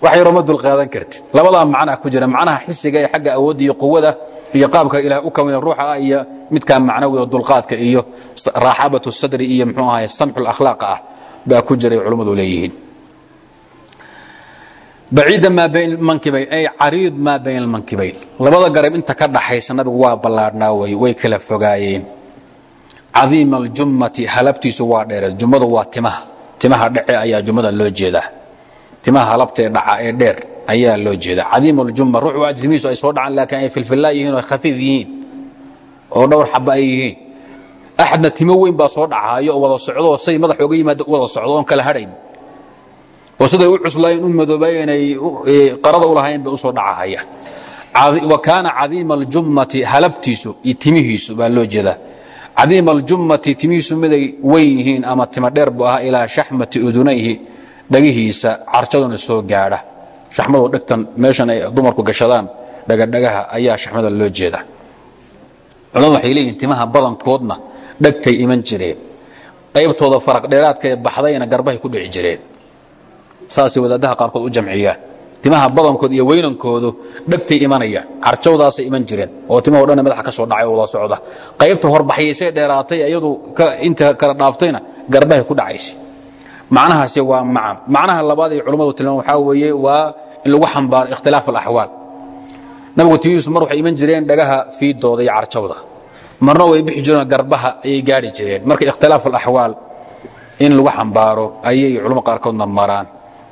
waxay ramadul qaadan kartid labada macna ku jira macnaha xisiga ee xagga awood iyo quwada iyo qaabka ilaahay u kawin ruuxa iyo midka macnawi oo dulqaadka iyo raaxabatu sadri iyo muxuu ahaay samxul akhlaaq ah baa ku jiray culimadu leeyihiin بعيدا ما بين المنكبين أي عريض ما بين المنكبين لبدا قريب انت كدحيس نبي waa balaarna way kala fogaayeen عظيم الجمة halabti soo dheer jumada waa timaha dhace ayaa jumada loo jeedaa timaha halabtee dhaca ee dheer ayaa loo jeedaa عظيم الجمة ruux waa timiisu ay soo dhacaan laakiin ay filfilaayihiin oo khafiif yihiin oo dhowr xaba ay yihiin axadna timo weyn baa soo dhacayo oo wada socdo say madax uga yimaado wada socdo oo kala hadhayn وسيده وعسلاين مدوبين قرض ولهين بأسو دعاهيا وكان عظيم الجمة هلبتيسو يتميهيسو بالو جدا عظيم الجمة تميهيسو مدي ويهين أما تمدير بها إلى شحمة أذنيه دقيهيسا عرشدون السوق قاعدة شحمة ودكتن ميشان دمركو قشدان دقها أيها شحمة اللو جدا علوم حيلين انتماها بضن كودنا دكتي إيمان جرين قيبتو ذا فرق ديرات كي بحضينا قربه كل عجرين saasi wadaadaha qaarkood u jamciyaan timaha badankood iyo weynankoodu dhagtay imanayaan arjowdaas ay iman jireen oo timaha dhan madaxa ka soo dhacay oo wada socda qaybta horbaxaysay dheeraatay iyadu inta kala dhaaftayna garbaha ku dhacaysay macnahaasi waa macnaha labaad ee culimadu tilmaam waxa weeye waa in lagu xambaaro ikhtilaaf al-ahwaal nabigu tiisu mar waxay iman jireen dhagaha fiidooda iyo arjowda marna way bixi jireen garbaha ay gaari jireen marka ikhtilaaf al-ahwaal in lagu xambaaro ayay culimada qaarkoodna maraan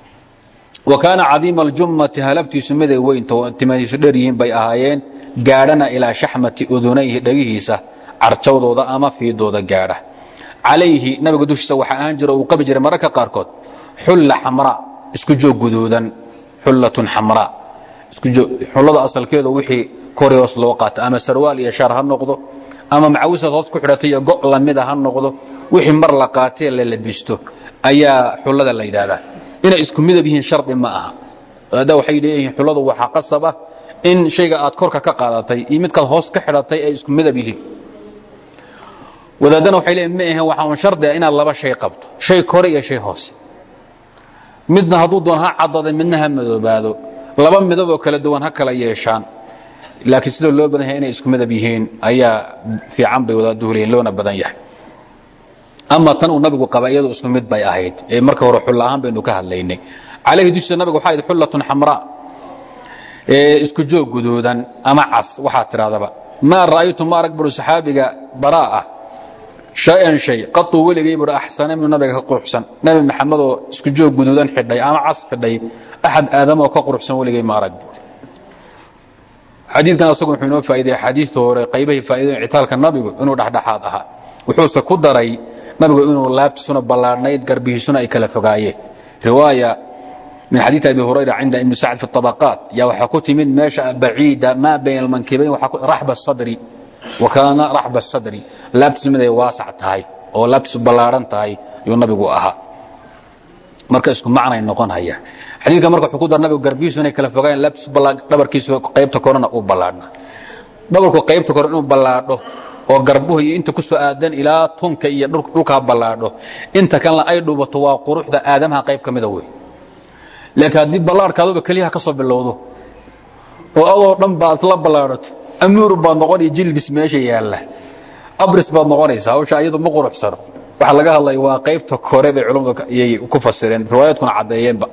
وكان عظيم الجمة هلبتي سمده وين تميس دريين بي اهايين غارنا الى شحمة اذنيه دغيسا عرجودودا اما فيدودا غاره عليه نبي دوشيسا waxa aan jiro uu qabi jiray marka qaarkood xulla xamra isku joog guduudan xullatun xamra isku joog xullada asalkeedu wixii koreos loo qaato ama sarwaal iyo shar ha noqdo ama macawisad hoos ku xidhatay go' lamid ah ha noqdo wixii mar la qaatay la labisto ayaa xullada la yiraahdaa ina isku midab yihiin shardi ma aha hada waxay leeyihiin xuladu waxa qasaba in shayga aad korka ka qaadatay iyo midka hoos ka xidhatay ay isku midab yihiin wadaadana waxay leeyihiin ma aha waxa shardi ah inaad laba shay qabto shay kore iyo shay hoos midna haduu doon ha cadaday midna ha madoobaado laba midab oo kala duwan ha kala yeeshaan laakiin sidoo loo badan yahay inay isku midab yihiin ayaa fiican bay wadaaduhu leeyihiin loona badan yahay أما تنو نبي قبائل اسمه مد باي أهيد مركه روح الله هم بينه كهالليني عليه دوش النبي وحيد حلة حمراء اسكو جو جدودا أما عص وحاتر هذا بقى ما رأيت ما ركبر صحابي براءة شيء قط ولي جيبر أحسن من النبي كقر حسن نبي محمد اسكو جو جدودا حدي أما عص حدي أحد آدم وكقر حسن ولي جيب ما ركبر حديث كان أصدق حنو فائدة حديثه قيبه فائدة عتالك النبي إنه رح دحاضها وحوس كدري نبي إنه لابتسنا بلارنيد قربيسنا إكلا فقايه رواية من حديث أبي هريرة عند ابن سعد في الطبقات يا وحكوت من ماشى بعيدة ما بين المنكبين رحب الصدر وكان رحب الصدر لابتس من واسع تاي أو لابتس بلارن تاي ينبي قوها مركزكم معنا النقون هيا حديث مركز حكوت النبي قربيسنا إكلا فقايه لابتس بلار دبر كيس قيبت كورونا أو بلارنا دبر قيبت كورونا أو بلارنا oo garbuhu inta ku soo aadan ilaa tunka iyo dhulka balaadho inta kan la ay dhubato waa quruxda aadamaha qayb kamid ah way laakiin dib balaarkaadu kaliya ka soo bilowdo oo adoo dhan baad la balaarato amuur baad noqon jilbis meesha yaala abris baad noqonaysaa oo shaayadu ma quruxsan waxa laga hadlay waa qaybta kore ee culimadu ku fasireen riwaayadkuna cadeeyeenba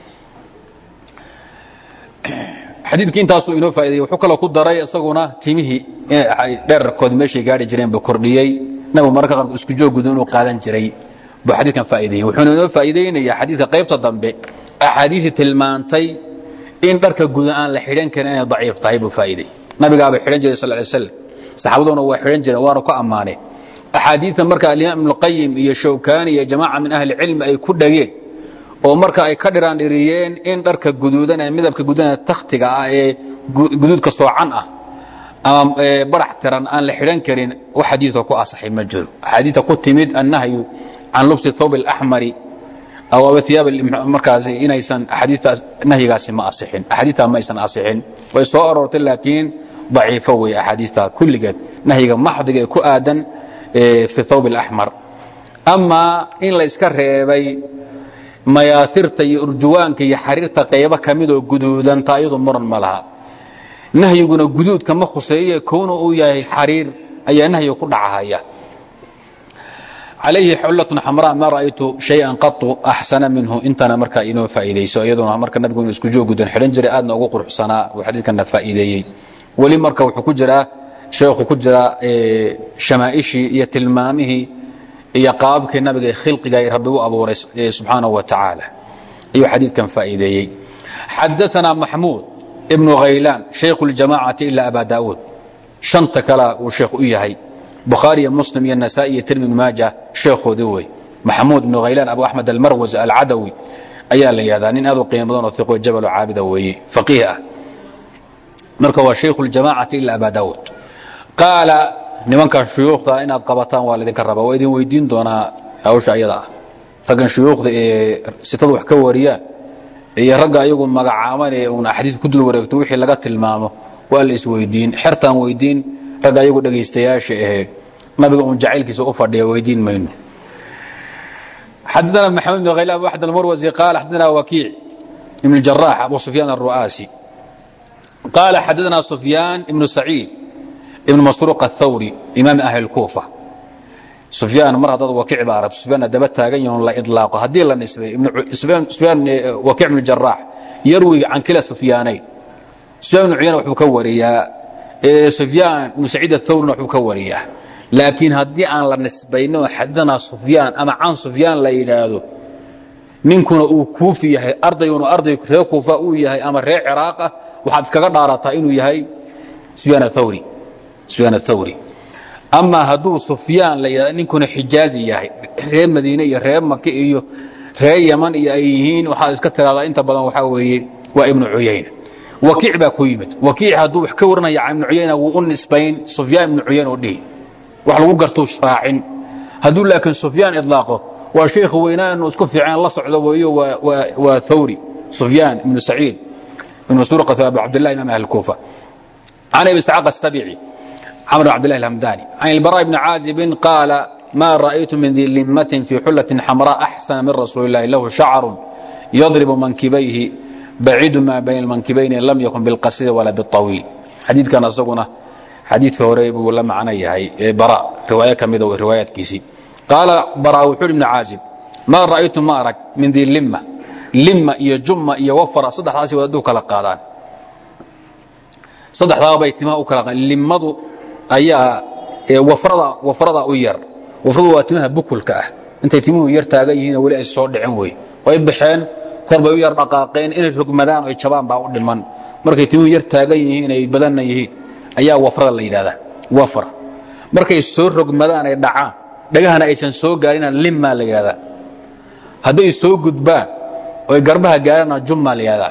حديث كين تاسو إنه فائدة وحكلا كود دراي أسقونا تيمه دير كود ماشي قاعد جرين بكرديي نبو مركز اسكجو جدون وقادن جري بحديث كان فائدة وحنا إنه فائدين يا حديث قيبت الضمب أحاديث تلمانتي إن برك جدان لحيران كان ضعيف طيب وفائدة نبي قال بحيران جري صلى الله عليه وسلم صحابتنا وحيران جري واركوا أمانة أحاديث مركز الإمام ابن القيم يا شوكاني يا جماعة من أهل العلم أي كل دقيق oo marka ay ka dhiraan dhiriyeen in dharka guduudan ee midabka guduudan takhtiga ah ee guduudka soocan ah ama barax tiran aan la xiran karin oo xadiiska ku asaxay ma jiro xadiiska ku timid annahyu an lubsi thawb al-ahmar aw thiyab markaas inaysan xadiiskaas nahyigaasi ma asixin xadiiska ma aysan asixin way soo aroortay laakiin daciifa way xadiiska kulligeed nahyiga maxdiga ku aadan fi thawb al-ahmar ama in la iska reebay mayaathirta iyo urjuwaanka iyo xariirta qaybo ka mid oo guduudanta iyadu muran ma laha nahyiguna guduudka ma khuseeye koona uu yahay xariir ayaa nahyiga ku dhacaya عليه حلة حمراء ما رأيت شيئا قط أحسن منه انتنا مركا إنه فائديسو أيضا مركا نبي يقول اسكو جوجودن حرين جري آدنا أقو قرح سنة وحديث كان فائديي ولي مركا وحكو جرا شيخ كجرا شمائشي يتلمامه يقابك النبي خلق غير ربه أبو سبحانه وتعالى أي حديث كان فائديي حدثنا محمود ابن غيلان شيخ الجماعة إلا أبا داود شنتك لا وشيخ إيهي بخاري مسلم النسائي ترمذي ماجه شيخ ذوي محمود بن غيلان أبو أحمد المروز العدوي أيا ليذا نين هذا قيم بدون الثقة جبل عابد وي فقيه مركوا شيخ الجماعة إلا أبا داود قال نمن كان شيوخ إن أبقبطان والذي كربا ويدين دونا أوش أيضا فكان شيوخ ستة وحكوريا هي رجع يقول مجا عامل ونحديث كدل ورقتوحي لقت المامه والإس ويدين حرتان ويدين رجع يقول دقيستياش ما بيقوم جعلك سوفر دي ويدين منه حدثنا محمد بن غيلان واحد المروزي قال حدثنا وكيع ابن الجراح أبو سفيان الرؤاسي قال حدثنا سفيان ابن سعيد ابن مسروق الثوري إمام أهل الكوفة سفيان مرة ضد وكيع بعرف سفيان دبت تاجين لا إطلاق هدي الله نسبة سفيان وكيع بن الجراح يروي عن كلا سفيانين سفيان بن عيينة وحكوريا سفيان بن سعيد الثوري وحكوريا لكن هدي عن النسبين حدنا سفيان أما عن سفيان لا ينادو نكون كوفي هي أرضي وأرضي كوفة ويا هي أما ريع عراقة وحد كذا دارتا إنه يهي سفيان الثوري سفيان الثوري أما هدو سفيان لا نكون حجازي يهي ريب مدينة ريب مكة ريب يمن يهين وحد كتر على أنت بدن وحوي وابن عيينة وكيع بكويمت وكيع هدو حكورنا يا ابن عيينة ونسبين سفيان بن عيينة ودي وحلو قرطوش راعين هدول لكن سفيان إطلاقه وشيخ وينان وسكف عين الله صعدويه وثوري سفيان بن سعيد بن مسروق أبو عبد الله إمام أهل الكوفة عن أبي إسحاق السبيعي عمرو عبد الله الهمداني عن البراء بن عازب قال ما رأيت من ذي لمة في حلة حمراء أحسن من رسول الله له شعر يضرب منكبيه بعيد ما بين المنكبين لم يكن بالقصير ولا بالطويل حديث كان أصدقنا حديث هوريب ولا معنى هي براء رواية كميدة وروايات كيسي قال براء وحول بن عازب ما رأيت ما أرك من ذي اللمة لمة إيا جمة إيا وفر صدح راسي ودوك لقادان صدح راسي بيتماء كلقان لمة أيها وفرضا أير وفرضا واتمها بكل كأه انت يتموه يرتاقي هنا ولا الصور دعنوي ويبحان كربا ير رقاقين إن الحكمدان ويتشبان باعود المن مركا يتموه يرتاقي هنا يبدلنا يهي ayaa wafrada la yiraahdaa wafra markay soo rogmadaan ay dhacaan dhagahana aysan soo gaarin limma la yiraahdaa haday soo gudbaan oo garbaha gaarana jumma la yiraahdaa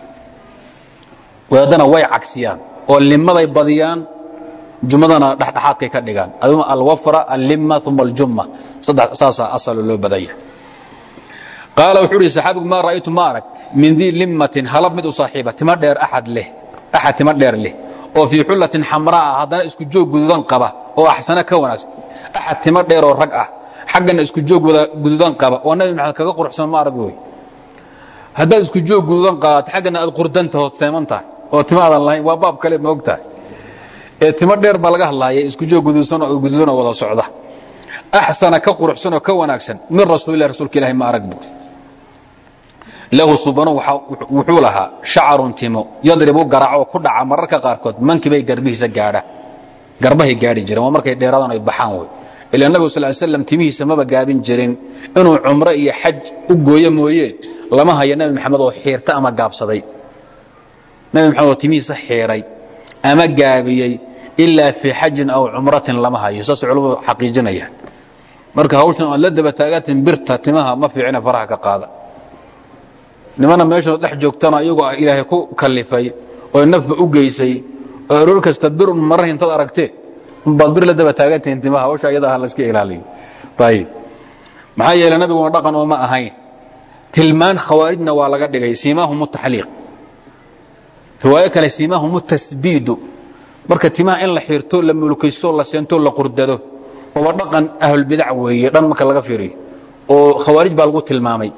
wadana way cagsiyaan oo limaday badiyaan jumadana dhaxdhaxaadkay ka dhigaan aduma al wafra al limma thumma al jumma saddex asaasa asal loo badaya qala wuxuu saxaabigu ma raaytu maarak min dhi limmatin halab mid u saaxiibati ma dheer ahad ma dheer leh وفي حلة حمراء هذا اسكو جوج غدودان قبا او احسن ka wanaagsan axad timo dheer oo rag ah xaqana isku joog wada gududaan qaba oo nabi maxamed kaga quruxsan ma arag way hada isku joog gududaan qaad xaqana aad qurdanta hoos seemanta oo timaadan lahayn waa baab kale ma ogtahay ee timo dheer ba laga hadlaayay isku joog gududaan wada socda ahsana ka quruxsan oo ka wanaagsan min rasuulillaah rasuulka ilaahay ma arag buu له سبحانه وحولها شعر تيمو يضرب قرعه كدعا مركا قاركود منكي باي غربيسا غادا غربهي غادي جيران ومركay dheeradan ay baxaan way ila nabi sallallahu alayhi wasallam timihiisa ma gaabin jirin inuu umra iyo xaj u gooyo mooyee lama hayo nabi maxamed oo xiirta ama gaabsaday nabi maxamed oo timihiisa xiiray ama gaabiyay illa fi hajjin aw umratin lama hayo saas culumadu xaqiijinayaan marka hawshan la daba taagatin birta timaha ma fiicina faraha ka qaada nimana meesha dhex joogtana iyagoo ilaahay ku kalifay oo nafba u geysay oo rul kasta bir maray inta aragtay badbir la daba taagantay intimaha oo shayada la iska ilaaliyo tayib maxaa yeelay nabigu ma dhaqan oo ma ahayn tilmaan khawaarijna waa laga dhigay siimahu mutahliq riwaaya kale siimahu mutasbiid marka timaha in la xirto la mulkayso la seento la qurdado oo dhaqan ahlul bid'ah weeye dhan marka laga fiiriyo oo khawaarij baa lagu tilmaamay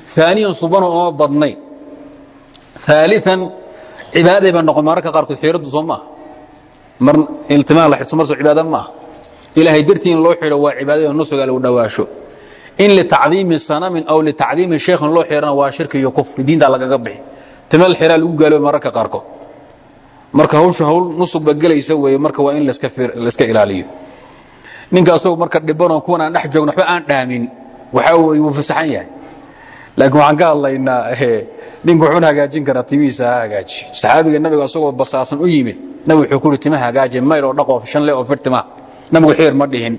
ثانيا صبنا بدني ثالثا عباده بنقوم marka qaar ku xiiradu Soomaa mar iltimaa la xismarso cibaada ma ilaahay dirtiin loo xiro waa cibaadada nusuga lagu dhawaasho in li ta'dhim sanam aw li ta'dhim sheekh loo xirana waa shirki iyo kufr diinta laga bixi timal xira lagu gaalo marka qaarkood marka hawsha hawl nusub bagelaysa way marka waa in la iska ilaaliyo ninka asoo marka dhibano kuwana dhex joogno waxba aan dhaamin waxa uu fasaxan yahay laakiin waxaan ka hadlaynaa ninku wuxuu hagaajin karaa timiisa hagaaji saxaabiga nabiga asoo basaasan u yimid nabigu wuxuu ku timaha hagaaji mayl oo dhaqo shan lee oo firtima nabigu xeer ma dhihin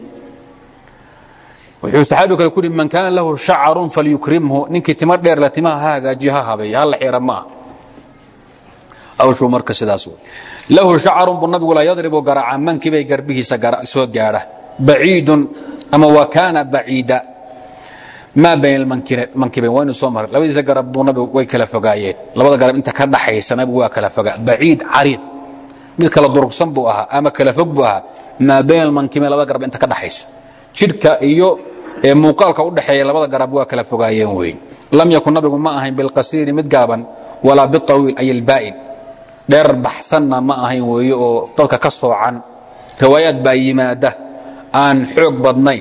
wuxuu saxaabiga kale ku yiri man kana lahu sha'run falyukrimhu ninki tima dheer la timaha hagaaji ha habay hal xeer ma aw shuu marka sidaas lahu sha'run bu nabigu la yadribu garaca manki bay garbihiisa soo gaara baciidun ama wa kana baciida ما بين المنكبين وين صومر لو إذا قربوا نبي ويكلا فقايين لو قرب أنت كذا حيس نبي وكلا فقا بعيد عريض مثل كلا ضرب صنبوها أما كلا فقبوها ما بين المنكبين لو قرب أنت كذا حيس شركة إيو موقال كود حي لو قرب وكلا فقايين وين لم يكن نبي ما أهين بالقصير متجابا ولا بالطويل أي البائن دير بحثنا ما أهين ويو تلك كسر عن روايات بايماده عن حق بدنين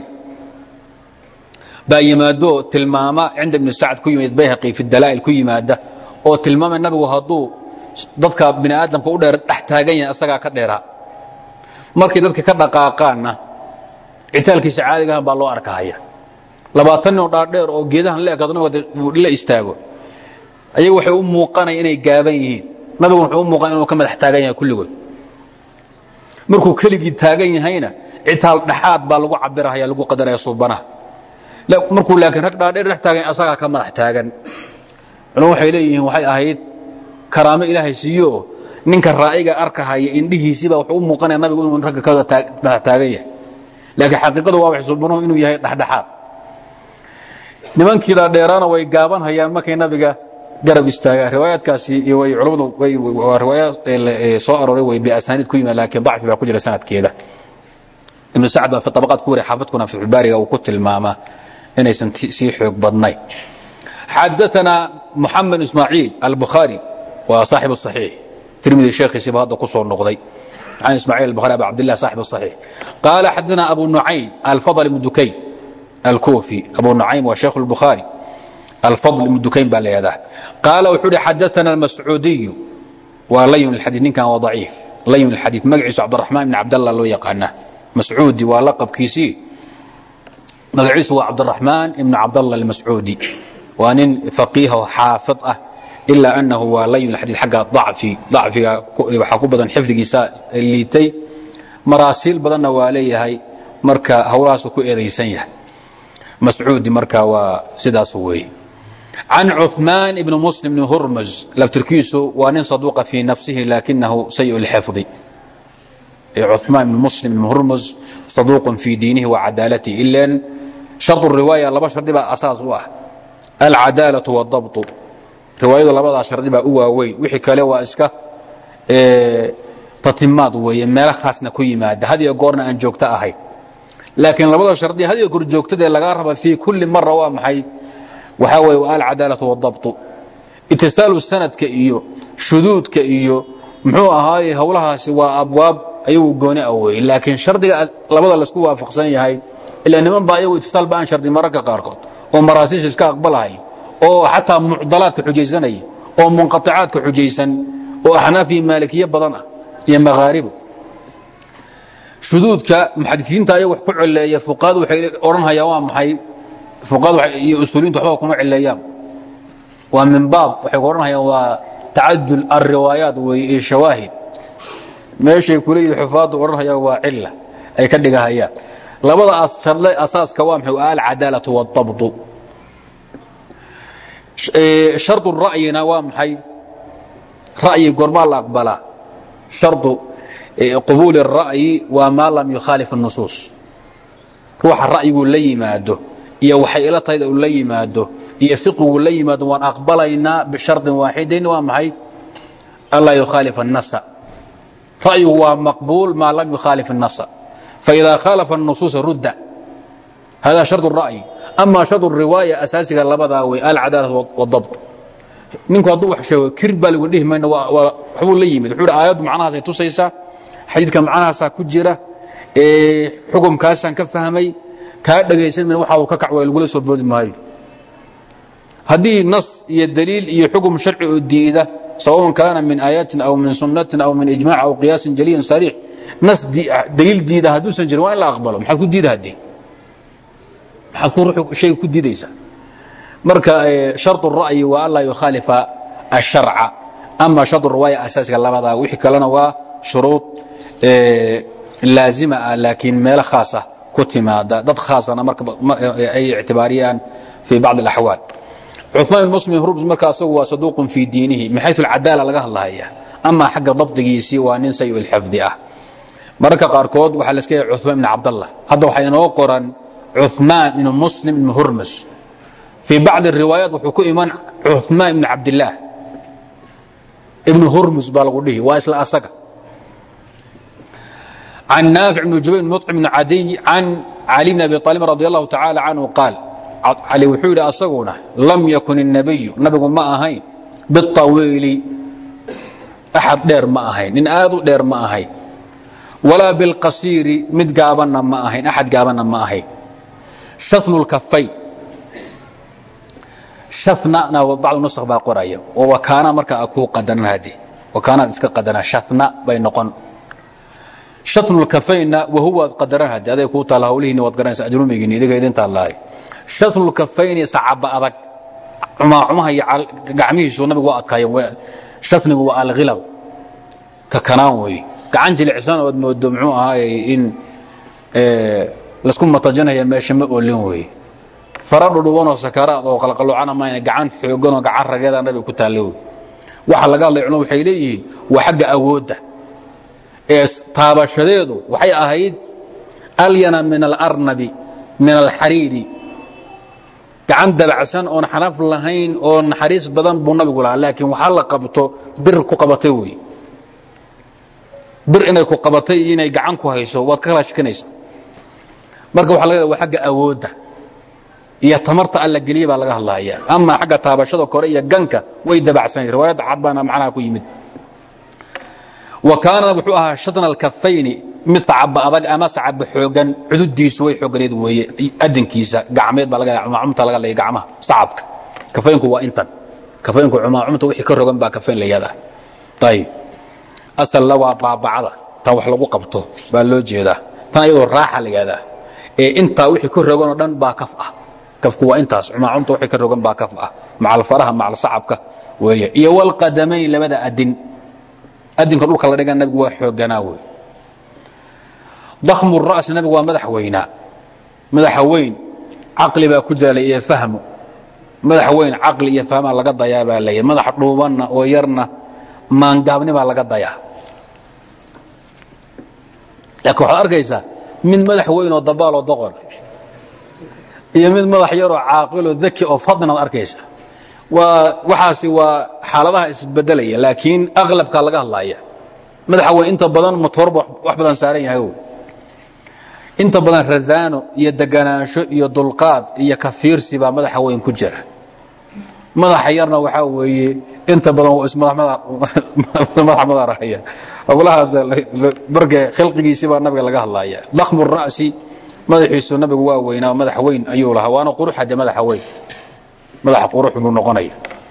بايمادو تلماما عند ابن سعد كو يمد بيهقي في الدلائل كو يماده او تلماما النبي وهدو dadka bini aadamka u dheer dhax taagan yahay asaga ka dheera markii dadka ka dhaqaaqaana citaalkiisa caadiga ah baa loo arkaya 20 oo dhaadheer oo geedahan leekadna la istaago ayagu waxay u muuqanay inay gaaban yihiin nabigu wuxuu u muuqan inuu ka madax taagan yahay kulligood markuu kaligi taagan yahayna citaal dhaxaad baa lagu cabirayaa lagu qadarayaa suubanaha لا مركو لكن ركض دheer taagan asaga ka madax taagan inuu waxay leeyihiin waxay ahayd karaamo ilaahay siiyo ninka raa'iga arkahaya indhihiisiba wuxuu u muuqanaa nabigu inuu rag ka taagan yahay laakiin xaqiiqadu waa wax suubano inuu yahay dhaxdhaxaad nimankii dheeraana way gaaban hayaan markay nabiga garab istaaga riwaayadkaasi way culimadu way riwaayad soo aroray way bi asanid ku yimaad laakiin dacfi baa ku jira sanadkeeda ibn sa'd fi tabaqat kuuri xafadkuna fi al-bariga uu ku tilmaama inaysan sii xoog badnay حدثنا محمد اسماعيل البخاري وصاحب الصحيح ترمذي الشيخ سيبه هذا كسر نقضي عن اسماعيل البخاري ابو عبد الله صاحب الصحيح قال حدثنا ابو نعيم الفضل بن دكين الكوفي ابو نعيم وشيخ البخاري الفضل بن دكين باليده قال وحدي حدثنا المسعودي ولين الحديث كان ضعيف لين الحديث مقعس عبد الرحمن بن عبد الله لو يقعنه مسعودي ولقب كيسي مقعس هو عبد الرحمن بن عبد الله المسعودي وان فقيه وحافظ الا انه ولين الحديث حق ضعفي وحكو بدن حفظيسا ليتي مراسيل بدن واليهي marka hawlaas ku eedeysan yahay مسعودي marka waa sidaas weey عن عثمان بن مسلم بن هرمز لفتركيسو وان صدوق في نفسه لكنه سيء الحفظ عثمان بن مسلم بن هرمز صدوق في دينه وعدالته إلا شرط الرواية لبا شرط بقى أساس واحد العدالة والضبط رواية لبا شرط بقى وي وحي كالي واسكا تتماد وي ميلا خاصنا كوي مادة هذه يقورنا أن جوكتا أهي لكن لبا شرط هذه يقول جوكتا دي لغاربا في كل مرة وامحي وحاوي العدالة والضبط اتصال السند كإيو شذوذ كإيو محو أهاي هولها سوى أبواب أيوه جوني أوي لكن شرط لبضل الاسكو وافقسان يهاي إلا نمان بايو اتصال بان شرط مركة قاركوت ومراسيش اسكا أقبلهاي أو حتى معضلات كحجيزاني أو منقطعات كحجيزان وأحنافي مالكية بضنا هي مغاربه شذوذ كمحدثين تايو وحكو عليا فقاد وحي أورنها يوام حي فقاد وحي أسطولين تحبوكم على الأيام ومن باب وحي أورنها يوام تعدل الروايات والشواهد ماشي كلي حفاظ ورها وعله اي كدغايا لبدا اساس كوام حوال العداله والضبط شرط الراي نوام حي راي قرما لا اقبله شرط قبول الراي وما لم يخالف النصوص روح الراي لا يماده iyo waxay ila tahay oo la yimaado iyo fiqhu la yimaado waan aqbalayna bi shart waahidin wa maxay alla yukhalif an-nass رأيه هو مقبول ما لم يخالف النص فإذا خالف النصوص رد هذا شرط الرأي أما شرط الرواية أساسي لبدا العدالة والضبط نينكو هدو wax sheego kirbal ugu dhihmayna wuxuu la yimid wuxuu aayad macnahaas ay tusaysaa xadiidka macnahaas ku jira xukumkaas aan ka fahmay ka dhageysan waxa uu ka kacway lagu soo boodi maayo hadii nas iyo daliil iyo xukum sharci oo diida سواء كان من آيات أو من سنة أو من إجماع أو قياس جلي صريح نص دليل ديده هدوسا جروان لا أقبله محد كود ديده هدي محد كون روح شيء كود ديديسا مركا شرط الرأي وألا يخالف الشرع أما شرط الرواية أساسا الله هذا وحكى لنا وشروط لازمة لكن ما خاصة كتمة ضد خاصة أنا مركب أي اعتباريا في بعض الأحوال عثمان المسلم هرب مركز هو صدوق في دينه من حيث العدالة لقاه الله إياه أما حق ضبطه سوى ننسي الحفظ مركز قاركود وحلسكي عثمان بن عبد الله هذا وحينه قرن عثمان بن مسلم بن هرمز في بعض الروايات وحكو إيمان عثمان بن عبد الله ابن هرمز بالغوله واسل أسقى عن نافع بن جبير بن مطعم بن عدي عن علي بن أبي طالب رضي الله تعالى عنه قال علي وحول أصغونا لم يكن النبي ما أهين بالطويل أحد دير ما أهين إن آذو دير ما أهين ولا بالقصير مد قابنا ما أهين أحد قابنا ما أهين شثن الكفين شثنا وبعض النسخ باقرية وكان مركا أكو قدنا هذه وكان قدنا شثنا بين قن شثن الكفين وهو قدرها هذه هذا يكون تلاوليه نوتقرن سأجرون يجيني إذا قيدين تلاي شثن الكفين صعب أذك عمها قعميه شو نبي وقت كاي شثن هو الغلو ككناوي كعنجل عسان ودمعوها هاي إن لسكم متجنها يا ماشي مقولين فرادو دوونو سكرات oo qalqalocana ma ay gacan xoogan oo gacan ragada nabi ku taalow waxa laga leeyno waxay leeyihiin waa xagga awoodda ee taabashadeedu waxay ahayd alyana min al-arnabi min al-hariri gacan dabacsan oo xaraf lahayn oo naxariis badan buu nabigu lahaa laakiin waxa la qabto bir ku qabatay way bir inay ku qabatay inay gacan ku hayso waad kala shaqinaysaa marka waxa laga waa xagga awoodda iyo tamarta alla galiya baa laga hadlayaa ama xagga taabashada kore iyo ganka way dabacsan riwaayad cadbana macnaha ku yimid وكان wuxuu شطن الكفين متعب adag ama sacab xoogan xuduudiisu way xooganeed weeye adinkiisa gacmeed baa laga cumta laga leeyahay gacmaha sacabka kafeenku waa intan kafeenku cumta wixii ka rogan baa kafeen leeyada tayib asal lawa baabacada tan wax lagu qabto baa loo jeedaa tan ayadoo raaxa leeyada ee inta wixii ka rogan oo dhan baa kaf ah kafku waa intaas cumta wixii ka rogan baa kaf ah macal faraha macal sacabka weeye iyo wal qadamayn labada adin أدين كل كلا رجع النبي واحد جناوي ضخم الرأس النبي ومدح وينا مدح وين عقل بكجل يفهمه مدح وين عقل يفهم على قد ضيا بالله مدح روبنا ويرنا ما نجابني على قد ضيا لكن أرجيسا من مدح وين وضبال وضغر يمين مدح يروح عاقل وذكي وفضنا أرجيسا وحاسي وحالها اسبدليه لكن اغلب كان لغا هلايا مدحوي انت بدن متورب wax badan saaran yahay inta badan razaano iyo deganaansho iyo dulqaad iyo kafiirsi baa madaxweyn ku jira madax yarna waxa weeye inta badan oo ismadax raaya walahaas barga khalqigiisa baa nabiga laga hadlaaya dakhmu ra'si madaxiisu nabigu waa weynaa madaxweyn ayuu lahaa waana quruxda madaxweyn مدح قروح بن نقنية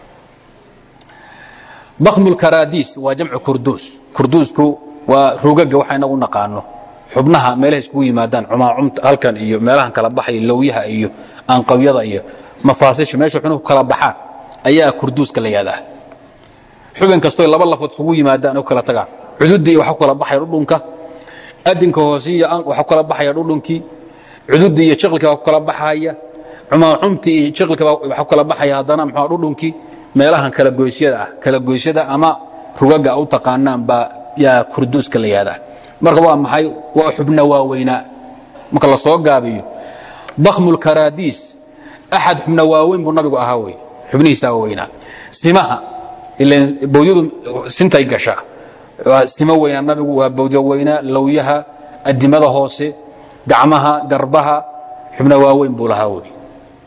ضخم الكراديس وجمع كردوس كردوسكو وروجج وحنا ونقانه حبنها مالهش كوي مادان عمت هلكن إيو مالها كلا بحي لويها إيو أن قويضة إيو مفاصيش ماشي حنو كلا بحا أيها كردوس كلا يدا حبن كستوي لبلا فتوي مادان أو كلا تجا عدودي وحق كلا بحي رولونك أدين كوسية وحق كلا بحي رولونكي عدودي شغلك وحق كلا بحايا عمتي شغلك waxa kala baxaya hadana maxaa dhudhunkii meelahan kala goysyada ama rugaga u taqaanaan ba ya kurduus kala yaada marka waa maxay waa xubna waaweyna marka la soo gaabiyo dakhmul karadis ahad xubna waaweyn buu nabigu ahaa way xubnihiisa waaweyna simaha ilaa bawdyadu sintay gasha sima weyna nabigu waa bawdo weyna lawyaha adimada hoose gacmaha garbaha xubna waaweyn buu lahaa way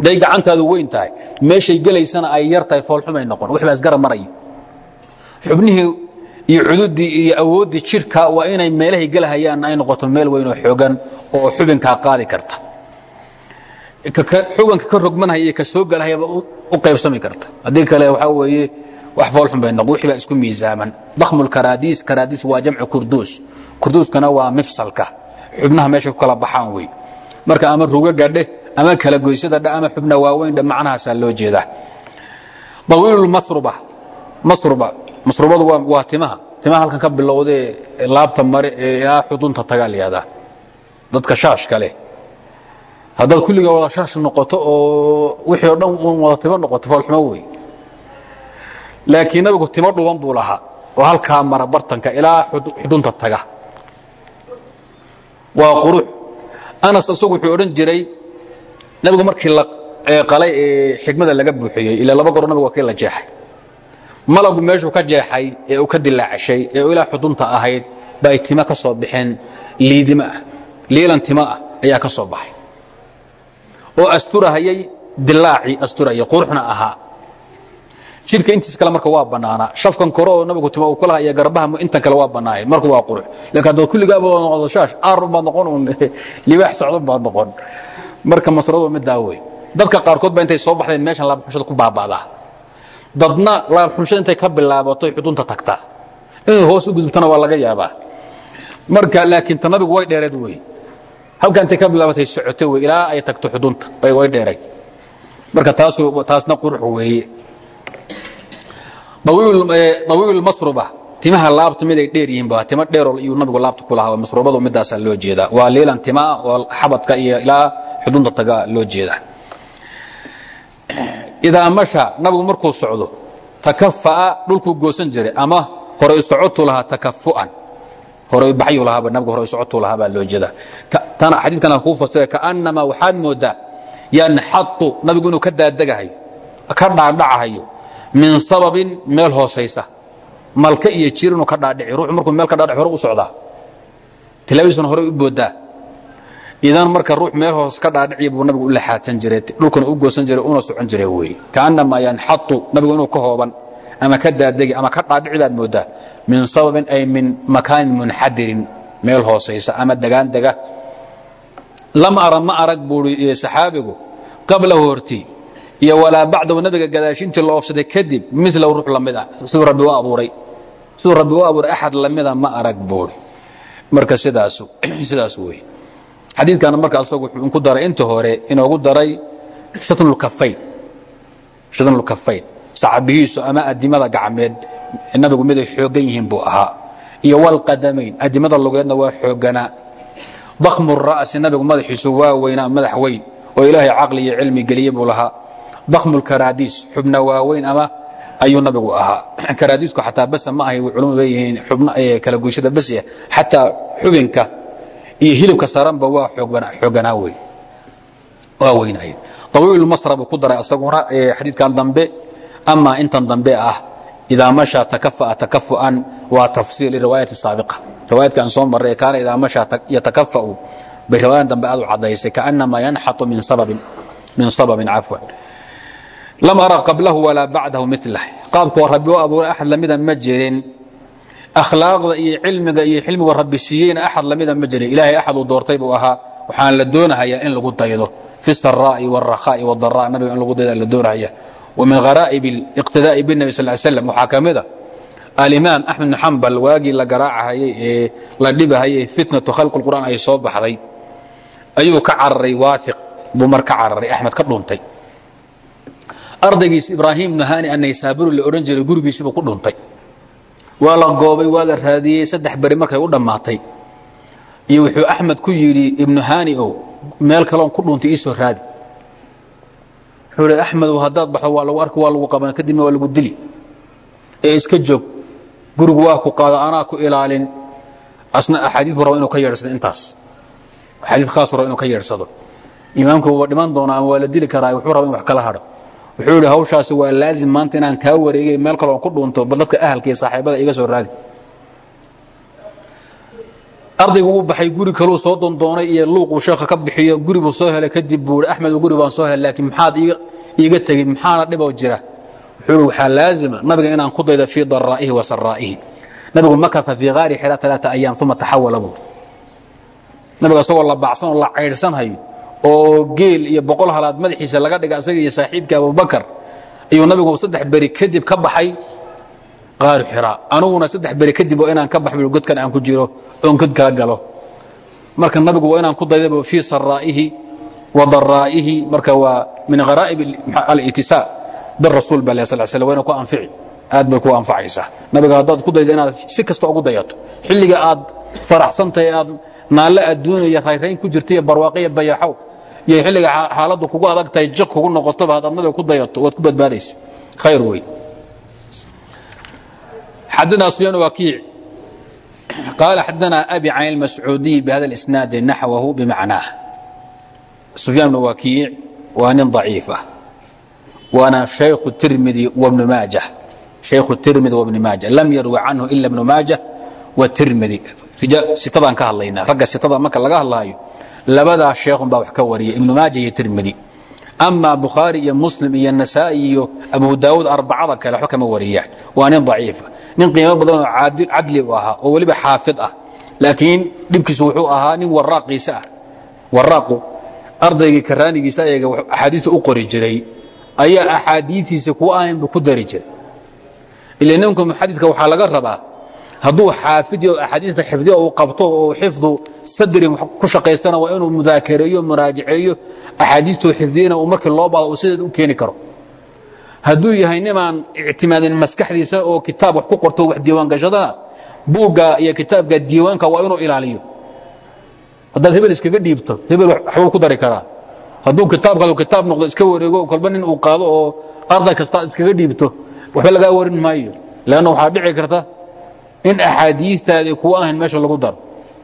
day gacantaadu weyn tahay meeshay galaysana ay yar tahay fool xumay noqon wixii isgarab maray xubnihi iyo cududii iyo awoodii jirka waa inay meelahay galahayaan ay noqoto meel weyn oo xoogan oo xubinka qaadi karta xubanka ka rogmanaya ka soo galahayba u qaybsami karta hadii kale waxa weeye wax fool xum bay noqon wixii ba isku miisaaman dakhmul karaadis waa jamcu kurduuskana waa mifsalka xubnaha meesha ku kala baxaan way marka ama ruga gadhe ama kala goysada ama xubna waaweyn macnahaas loo jeedaa dawiilul masrubadu waa timaha halkan ka bilowday laabta mare ee xudunta tagaaliyada dadka shaashka leh hadda kulliga wada shaash noqoto oo wixii oo dhan wada timo noqoto fool xumo way laakiin nabigu timo dhuban buu lahaa oo halka mara bartanka ilaa xudunta taga waa qurux anas asagu wuxuu oran jiray nabigu markii la qalay xigmada laga buuxiyay ila laba goor nabigu waa kii la jeexay malagu meeshu ka jeexay ee uu ka dilaacay ee ilaa xudunta ahayd bay timo ka soo bixin liilan timo ayaa ka soo baxay oo asturahayay dilaaci asturaya quruxna ahaa shirka intiis kale marka waa banaana shafkan koro oo nabigu timo uu kala iyo garbaha inta kale waa banaayeen marka waa qurux laakiin dad kulliga baa noqdo shaash arba noqon libaax socdo baa noqon marka masrado mid daaway dadka qaar kood baa intay soo baxdeen meeshan laab xunshada ku baabada dadna laab xunshada intay ka bilaabato xudunta tagta in hoos u gudubtana waa laga yaabaa marka laakiin nabigu way dheereed way halkan intay ka bilaabatay socotay way ilaa ay tagto xudunta way dheeray marka taasna qurux weeye dawiil masruba timaha laabta mid ay dheer yihiin baa timo dheer oo uu nabigu laabta ku lahaa masrubadu midaas loo jeedaa waa leelan timaa oo xabadka iyo ilaa xudunta taga loo jeedaa idaa masha nabigu markuu socdo takaffa dhulku goosan jiray ama hore u socoto laha takaffuan hore u baxyo laha nabigu hore u socoto laha baa loo jeedaa tan xadiidkana ku fasiray ka annama waxaad moodaa yanxatu nabigu inuu ka daadagahay ka dhaadhacayo min sababin meel hoosaysa malka iyo jirinu ka dhaadhici ruux markuu meel ka dhaadhici hore u socdaa tilaabisan hore u boodaa idan marka ruux meel hoos ka dhaadhici buu nabigu u laxaatan jiray dhulkana u goosan jiray una socon jiray weey kaanama yanxatu nabigu inuu ka hooban ama ka daadagi ama ka dhaadhici baad moodaa min sababin ay min makaan munhadirin meel hoosaysa ama daga lam ara ma arag buu saxaabigu qabla horti iyo wala bacdu nabiga gadaashinta loo ofsaday kadib midla ruux lamid ah sidoo rabbi waa abuuray ahad lamid ah ma arag buu marka sidaas weey xadiidkan marka asagu wuxuu ku daray inta hore inoogu daray shatnul kaffayn saxaabihiisu ama adimada gacmeed nabigu mid ay xoogan yihiin buu ahaa iyo wal qadamayn adimada lugeedna waa xoogana dakhmur ra's nabigu madaxiisu waa weynaa madax weyn oo ilaahay aqli iyo cilmi galiyay buu lahaa ضخم الكراديس حبنا واوين أما أي نبي وأها كراديسك حتى بس ما هي علوم بيهين حبنا كلا جوشة بس حتى حبنك يهلك سرام بوا حجنا واوين هاي طويل المصرب وقدرة أصغر حديث كان ضمبي أما أنت ضمبي إذا مشى تكفؤا وتفصيل الرواية السابقة رواية كان صوم مرة كان إذا مشى يتكفأ برواية ضمبي عضيس كأنما ينحط من صبب عفوا لم أرى قبله ولا بعده مثله قابك وربي وأبو أحد لمدى مجرين أخلاق حلم وربي السيين أحد لمدى مجرين إلهي أحد ودورتيب وأها وحان لدونها هي إن لقود تيضه في السراء والرخاء والضراء نبي إن لقود لدونها هي ومن غرائب الاقتداء بالنبي صلى الله عليه وسلم وحاكمه الإمام أحمد بن حنبل واجي لقراعها هي لدبها هي فتنة خلق القرآن أي صوب حضي أيوه كعري واثق بمر كعري أحمد كدونتي أرضيس إبراهيم نهاني أن يسابر لأورنجر جورجيس بقدونتي ولا قوبي ولا هذه سدح بريمك يقول دمعتي يوحي أحمد كيري ابن هاني أو مال كلام كدونتي إيسو هذه حول أحمد وهداد بحوا لو أرك والو قبنا كدم ولا قدلي إيش كجوب جورجواك وقال أنا كإلالين أثناء أحاديث برا إنه كيرس الإنتاس حديث خاص برا إنه كيرس هذا إمامك هو دمان دونا والدي لك رأي وحورا من وحكلا هذا وحول هوشاس waa laazim maanta inaan ka wareegay meel kale oo ku dhunto badalka ahalkii saaxiibada iga soo raadi ardaygu uu baxay guri kale soo doondoonay iyo luuq sheekha ka bixiyo guri buu soo helay kadib buu Axmed guri baan soo helay laakiin maxaad iiga tagin maxaana dhib oo jira wuxuu waxa laazima nabiga inaan ku daydo fi daraa'ihi wa saraa'ihi nabigu makatha fi ghaari Hira 3 ayyam thumma tahawala buu nabiga soo la baacsan oo la ceyrsan hayo oo geel iyo boqol halaad madaxiisa laga dhigay asaga iyo saaxiibka Abu Bakar iyo nabigu 3 bari kadib ka baxay ghaari Hira anuguna 3 bari kadib oo inaan ka baxay godkan aan ku jiro oo god kala galo marka nabigu waa inaan ku daydo fi saraa'ihi wa daraa'ihi marka waa min gharaa'ib al-ittisaa بالرسول صلى الله عليه وسلم وينكو أنفعي aad bay ku anfacaysaa nabiga hadaad ku daydo inaad si kasta ugu dayato xilliga aad faraxsantay aad naala adduunyo khayrayn ku jirtay barwaaqay bayaxow iyo xilliga xaaladu kugu adagtay jiq kugu noqoto hadaad nabiga ku dayato waad ku badbaadaysaa khayr weey حدثنا سفيان وكيع قال حدثنا أبي عن المسعودي بهذا الإسناد نحوه بمعناه سفيان وكيع وان ضعيفة وانا شيخ الترمذي وابن ماجه شيخ الترمذي وابن ماجه لم يروي عنه إلا ابن ماجه والترمذي رجال ستضان كهاللينا رجال ستضان مكة لقاه الله لبدا الشيخ باوح كوري ابن ماجه الترمذي أما بخاري يا مسلم يا النسائي أبو داود 4 كلا حكم وريان وان ضعيفة نين قيمة بدون عدل وها ولي بحافظ لكن دبكي سوحو أها نين وراق يسار وراقو أرضي كراني يسار أحاديث أقري جري أي أحاديث سكوان بقدر جري إلا إنكم حديثك وحال قربا هذو حافظ أحاديث حفظه وقبطه وحفظه صدري كشقيستنا وإنه مذاكريه ومراجعيه أحاديثه حفظينا ومرك الله بعض وسيد وكيني كرو هذو يهينما اعتماد المسكح ليس أو كتاب وحقوقته واحد ديوان قجدا بوغا يا كتاب قد ديوان كوائنه إلى عليه هذا هبل إسكا قد يبطل هبل حول قدر كرا هذو كتاب قالوا كتاب نقضي إسكا وريقو كالبنين وقالوا أرضك إسكا قد يبطل وحول لقا ورين مايو لأنه حادعي كرتا إن أحاديث هذه كواهن ماشي لغو دار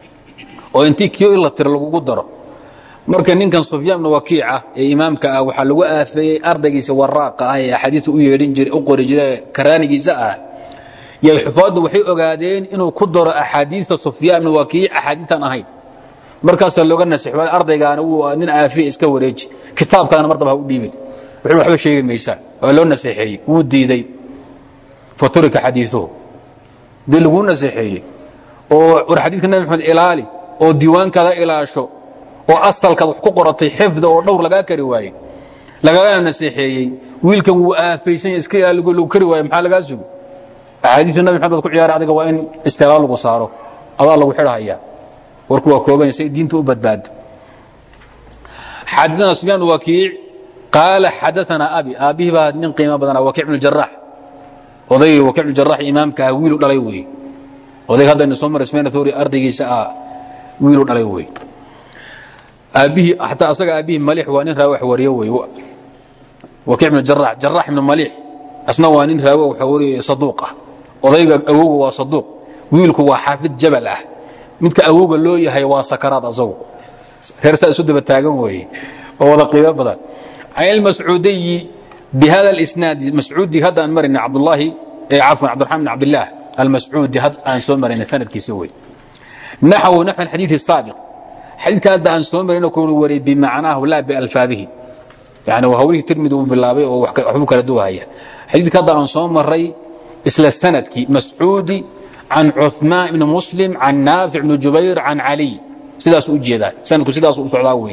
وإنتي كيو إلا تر لغو دار marka ninkan Sufyaan ibn Wakiica ee imaamka ah waxa lagu aafay ardaygiisa waraaqa ah ee xadiis u yeedhin jiray u qori jiray karaanigiisa ah yay xufaadu waxay ogaadeen inuu ku daro axaadiista Sufyaan ibn Wakiic axaadiistan ahayn markaas looga nasiixay ardaygaana uu nin aafi iska wareeji kitaabkaana martaba u dhiibay wuxuu waxba sheegay meesha oo loo nasiixay uu diiday faturika xadiisuhu dil lagu nasiixay oo war xadiiska Nabi Maxamed ilaali oo diiwaankada ilaasho oo asalka wax ku qoratay xifd oo dhowr laga kari waayay laga nasiixeeyay wiilkan uu aafaysan iska ilaaliyo lagu kari waayay maxaa laga sugo axaadiista Nabi Maxamed ku ciyaar adiga waa in istiqaal lagu saaro adaa lagu xiraaya warku waa kooban say diinta u badbaado حدثنا سفيان وكيع قال حدثنا أبي بعد من قيمة بدنا وكيع بن الجراح وضي وكيع بن الجراح إمام كويل دليوي وضي هذا النسومر اسمه ثوري أرضي ساء ويل دليوي أبيه حتى أصدق أبيه مليح وانين راوح وريوي وكيع بن الجراح جراح من مليح أسنى وانين راوح وري صدوقه وضي أووه وصدوق ويلك وحافظ جبله midka awooga loo yahay waa sakaraad asagu heersa soo bataagan way oo wada qiimo badan ayl mas'uudi bihada al-isnad mas'uudi hada an marina abdullah عفوا عبد الرحمن بن عبد الله المسعودي هذا ان سو مرنا سند كيسوي نحو الحديث السابق حديث هذا ان سو مرنا كون وري بمعناه لا بالفاظه يعني وهو ترمذ بالله او وحبو كلا دوهايا حديث هذا ان سو مري اسلا سند كي مسعودي عن عثمان بن مسلم عن نافع بن جبير عن علي سداس وجيدا سندكو سداس و سودا وي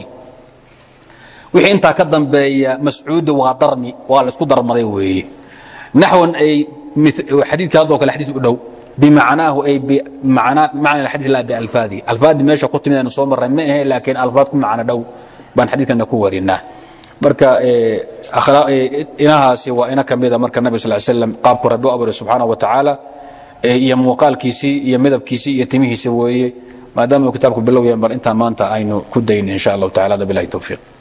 وحي انت كدنبي مسعود وقدرني ولا اسكو درمداي وي نحو اي حديث هذا وكل حديث دو بمعناه اي معنى الحديث لا بالفاظي الفاظ ماشي قلت من سو مر ما هي لكن الفاظكم معنا دو بان حديثنا كو ورينا marka akhlaaq inahaasi waa ina kamida marka nabi sallallahu alayhi wasallam qaabku rabbi abur subhanahu wa ta'ala iyo muuqaalkiisii iyo midabkiisii iyo timihiisa weeye maadaama kitaabku bilowyahay bar inta maanta aynu ku dayn insha Allah ta'ala billahi tawfiq